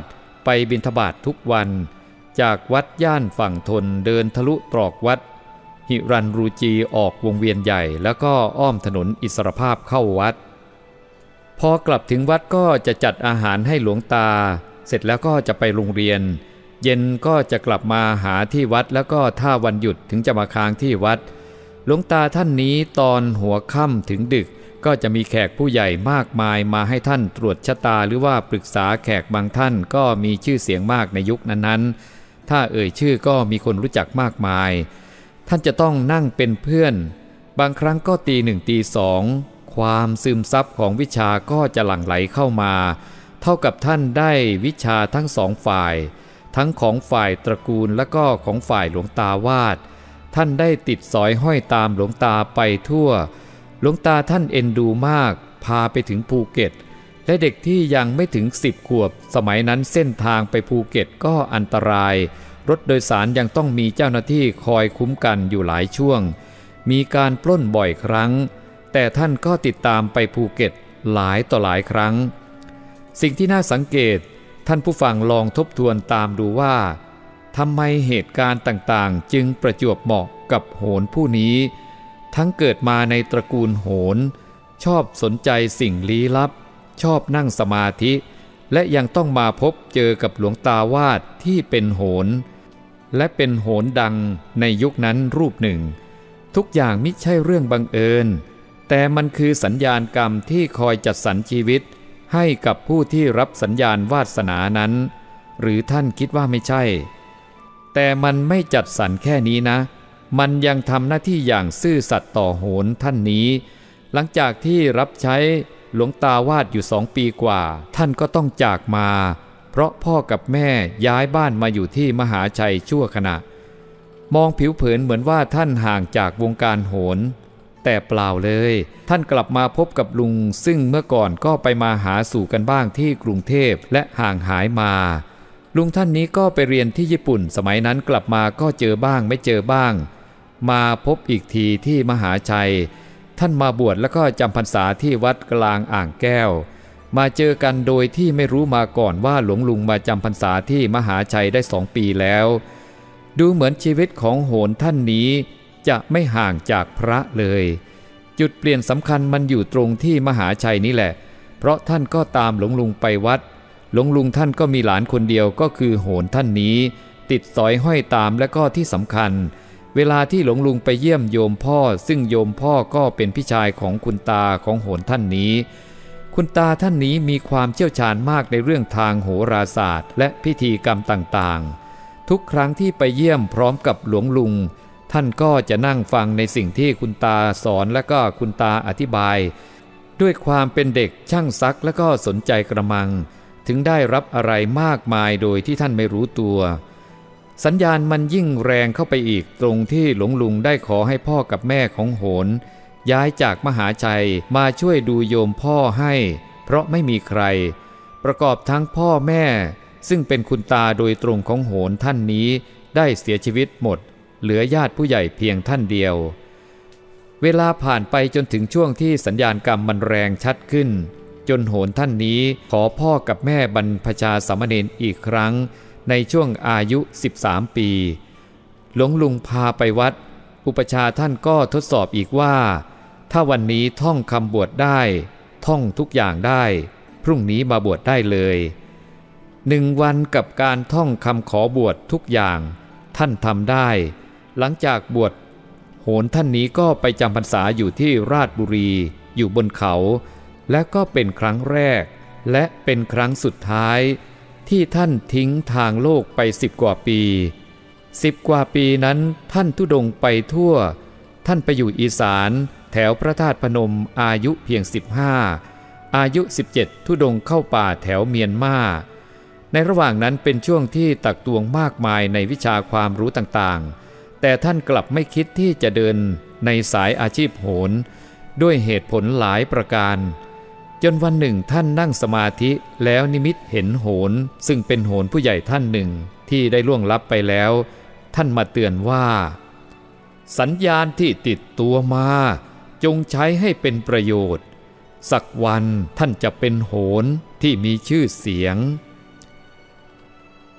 ไปบิณฑบาตทุกวันจากวัดย่านฝั่งทนเดินทะลุตรอกวัดหิรันรูจีออกวงเวียนใหญ่แล้วก็อ้อมถนนอิสรภาพเข้าวัดพอกลับถึงวัดก็จะจัดอาหารให้หลวงตาเสร็จแล้วก็จะไปโรงเรียนเย็นก็จะกลับมาหาที่วัดแล้วก็ถ้าวันหยุดถึงจะมาค้างที่วัดหลวงตาท่านนี้ตอนหัวค่ำถึงดึกก็จะมีแขกผู้ใหญ่มากมายมาให้ท่านตรวจชะตาหรือว่าปรึกษาแขกบางท่านก็มีชื่อเสียงมากในยุคนั้นๆถ้าเอ่ยชื่อก็มีคนรู้จักมากมายท่านจะต้องนั่งเป็นเพื่อนบางครั้งก็ตีหนึ่งตีสองความซึมซับของวิชาก็จะหลั่งไหลเข้ามาเท่ากับท่านได้วิชาทั้งสองฝ่ายทั้งของฝ่ายตระกูลและก็ของฝ่ายหลวงตาวาดท่านได้ติดสอยห้อยตามหลวงตาไปทั่วหลวงตาท่านเอ็นดูมากพาไปถึงภูเก็ตและเด็กที่ยังไม่ถึงสิบขวบสมัยนั้นเส้นทางไปภูเก็ตก็อันตรายรถโดยสารยังต้องมีเจ้าหน้าที่คอยคุ้มกันอยู่หลายช่วงมีการปล้นบ่อยครั้งแต่ท่านก็ติดตามไปภูเก็ตหลายต่อหลายครั้งสิ่งที่น่าสังเกตท่านผู้ฟังลองทบทวนตามดูว่าทำไมเหตุการณ์ต่างๆจึงประจวบเหมาะกับโหรผู้นี้ทั้งเกิดมาในตระกูลโหรชอบสนใจสิ่งลี้ลับชอบนั่งสมาธิและยังต้องมาพบเจอกับหลวงตาวาดที่เป็นโหรและเป็นโหรดังในยุคนั้นรูปหนึ่งทุกอย่างมิใช่เรื่องบังเอิญแต่มันคือสัญญาณกรรมที่คอยจัดสรรชีวิตให้กับผู้ที่รับสัญญาณวาสนานั้นหรือท่านคิดว่าไม่ใช่แต่มันไม่จัดสรรแค่นี้นะมันยังทำหน้าที่อย่างซื่อสัตย์ต่อโหรท่านนี้หลังจากที่รับใช้หลวงตาวาดอยู่สองปีกว่าท่านก็ต้องจากมาเพราะพ่อกับแม่ย้ายบ้านมาอยู่ที่มหาชัยชั่วขณะมองผิวเผินเหมือนว่าท่านห่างจากวงการโหรแต่เปล่าเลยท่านกลับมาพบกับลุงซึ่งเมื่อก่อนก็ไปมาหาสู่กันบ้างที่กรุงเทพและห่างหายมาลุงท่านนี้ก็ไปเรียนที่ญี่ปุ่นสมัยนั้นกลับมาก็เจอบ้างไม่เจอบ้างมาพบอีกทีที่มหาชัยท่านมาบวชแล้วก็จำพรรษาที่วัดกลางอ่างแก้วมาเจอกันโดยที่ไม่รู้มาก่อนว่าหลวงลุงมาจำพรรษาที่มหาชัยได้สองปีแล้วดูเหมือนชีวิตของโหรท่านนี้จะไม่ห่างจากพระเลยจุดเปลี่ยนสำคัญมันอยู่ตรงที่มหาชัยนี่แหละเพราะท่านก็ตามหลวงลุงไปวัดหลวงลุงท่านก็มีหลานคนเดียวก็คือโหรท่านนี้ติดสอยห้อยตามและก็ที่สำคัญเวลาที่หลวงลุงไปเยี่ยมโยมพ่อซึ่งโยมพ่อก็เป็นพี่ชายของคุณตาของโหรท่านนี้คุณตาท่านนี้มีความเชี่ยวชาญมากในเรื่องทางโหราศาสตร์และพิธีกรรมต่างๆทุกครั้งที่ไปเยี่ยมพร้อมกับหลวงลุงท่านก็จะนั่งฟังในสิ่งที่คุณตาสอนและก็คุณตาอธิบายด้วยความเป็นเด็กช่างซักและก็สนใจกระมังถึงได้รับอะไรมากมายโดยที่ท่านไม่รู้ตัวสัญญาณมันยิ่งแรงเข้าไปอีกตรงที่หลวงลุงได้ขอให้พ่อกับแม่ของโหรย้ายจากมหาชัยมาช่วยดูโยมพ่อให้เพราะไม่มีใครประกอบทั้งพ่อแม่ซึ่งเป็นคุณตาโดยตรงของโหรท่านนี้ได้เสียชีวิตหมดเหลือญาติผู้ใหญ่เพียงท่านเดียวเวลาผ่านไปจนถึงช่วงที่สัญญาณกรรมมันแรงชัดขึ้นจนโหรท่านนี้ขอพ่อกับแม่บรรพชาสามเณรอีกครั้งในช่วงอายุสิบสามปีหลวงลุงพาไปวัดอุปชาท่านก็ทดสอบอีกว่าถ้าวันนี้ท่องคำบวชได้ท่องทุกอย่างได้พรุ่งนี้มาบวชได้เลยหนึ่งวันกับการท่องคำขอบวชทุกอย่างท่านทำได้หลังจากบวชโหรท่านนี้ก็ไปจำพรรษาอยู่ที่ราชบุรีอยู่บนเขาและก็เป็นครั้งแรกและเป็นครั้งสุดท้ายที่ท่านทิ้งทางโลกไปสิบกว่าปีสิบกว่าปีนั้นท่านธุดงค์ไปทั่วท่านไปอยู่อีสานแถวพระธาตุพนมอายุเพียงสิบห้าอายุสิบเจ็ดธุดงค์เข้าป่าแถวเมียนมาในระหว่างนั้นเป็นช่วงที่ตักตวงมากมายในวิชาความรู้ต่างๆแต่ท่านกลับไม่คิดที่จะเดินในสายอาชีพโหรด้วยเหตุผลหลายประการจนวันหนึ่งท่านนั่งสมาธิแล้วนิมิตเห็นโหรซึ่งเป็นโหรผู้ใหญ่ท่านหนึ่งที่ได้ล่วงลับไปแล้วท่านมาเตือนว่าสัญญาณที่ติดตัวมาจงใช้ให้เป็นประโยชน์สักวันท่านจะเป็นโหรที่มีชื่อเสียง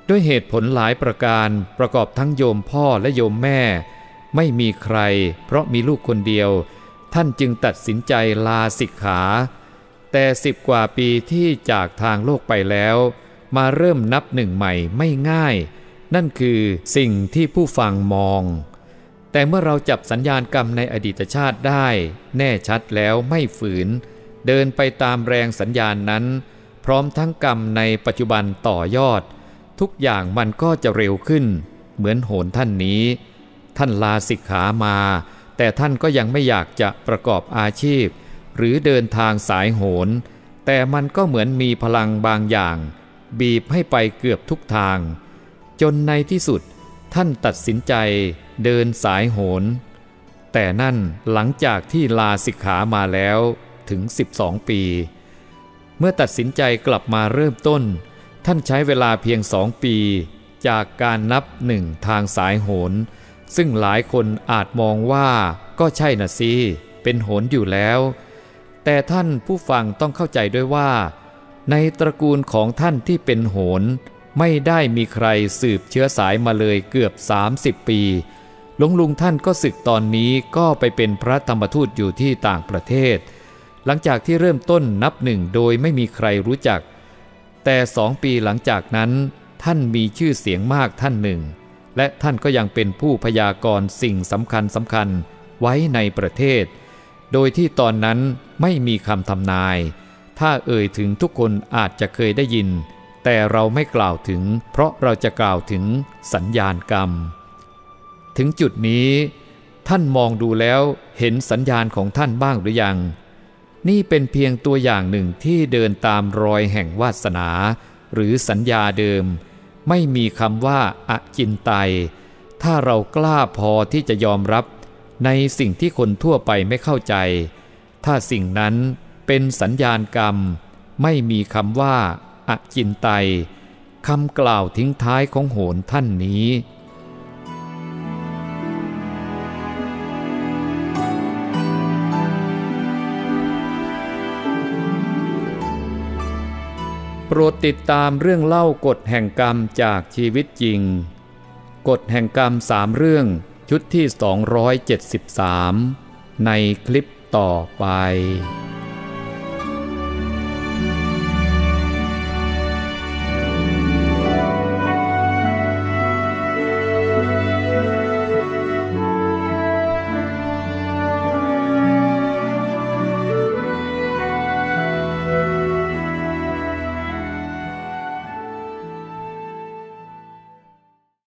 ด้วยเหตุผลหลายประการประกอบทั้งโยมพ่อและโยมแม่ไม่มีใครเพราะมีลูกคนเดียวท่านจึงตัดสินใจลาสิกขาแต่สิบกว่าปีที่จากทางโลกไปแล้วมาเริ่มนับหนึ่งใหม่ไม่ง่ายนั่นคือสิ่งที่ผู้ฟังมองแต่เมื่อเราจับสัญญาณกรรมในอดีตชาติได้แน่ชัดแล้วไม่ฝืนเดินไปตามแรงสัญญาณนั้นพร้อมทั้งกรรมในปัจจุบันต่อยอดทุกอย่างมันก็จะเร็วขึ้นเหมือนโหนท่านนี้ท่านลาสิกขามาแต่ท่านก็ยังไม่อยากจะประกอบอาชีพหรือเดินทางสายโหนแต่มันก็เหมือนมีพลังบางอย่างบีบให้ไปเกือบทุกทางจนในที่สุดท่านตัดสินใจเดินสายโหนแต่นั่นหลังจากที่ลาสิกขามาแล้วถึงสิบสองปีเมื่อตัดสินใจกลับมาเริ่มต้นท่านใช้เวลาเพียงสองปีจากการนับหนึ่งทางสายโหนซึ่งหลายคนอาจมองว่าก็ใช่น่ะสิเป็นโหนอยู่แล้วแต่ท่านผู้ฟังต้องเข้าใจด้วยว่าในตระกูลของท่านที่เป็นโหนไม่ได้มีใครสืบเชื้อสายมาเลยเกือบสามสิบปีหลวงลุงท่านก็สึกตอนนี้ก็ไปเป็นพระธรรมทูตอยู่ที่ต่างประเทศหลังจากที่เริ่มต้นนับหนึ่งโดยไม่มีใครรู้จักแต่สองปีหลังจากนั้นท่านมีชื่อเสียงมากท่านหนึ่งและท่านก็ยังเป็นผู้พยากรณ์สิ่งสำคัญสำคัญไว้ในประเทศโดยที่ตอนนั้นไม่มีคำทำนายถ้าเอ่ยถึงทุกคนอาจจะเคยได้ยินแต่เราไม่กล่าวถึงเพราะเราจะกล่าวถึงสัญญาณกรรมถึงจุดนี้ท่านมองดูแล้วเห็นสัญญาณของท่านบ้างหรือยังนี่เป็นเพียงตัวอย่างหนึ่งที่เดินตามรอยแห่งวาสนาหรือสัญญาเดิมไม่มีคำว่าอจินไตยถ้าเรากล้าพอที่จะยอมรับในสิ่งที่คนทั่วไปไม่เข้าใจถ้าสิ่งนั้นเป็นสัญญาณกรรมไม่มีคำว่าอจินไตยคำกล่าวทิ้งท้ายของโหรท่านนี้โปรดติดตามเรื่องเล่ากฎแห่งกรรมจากชีวิตจริงกฎแห่งกรรมสามเรื่องชุดที่สองร้อยเจ็ดสิบสามในคลิปต่อไป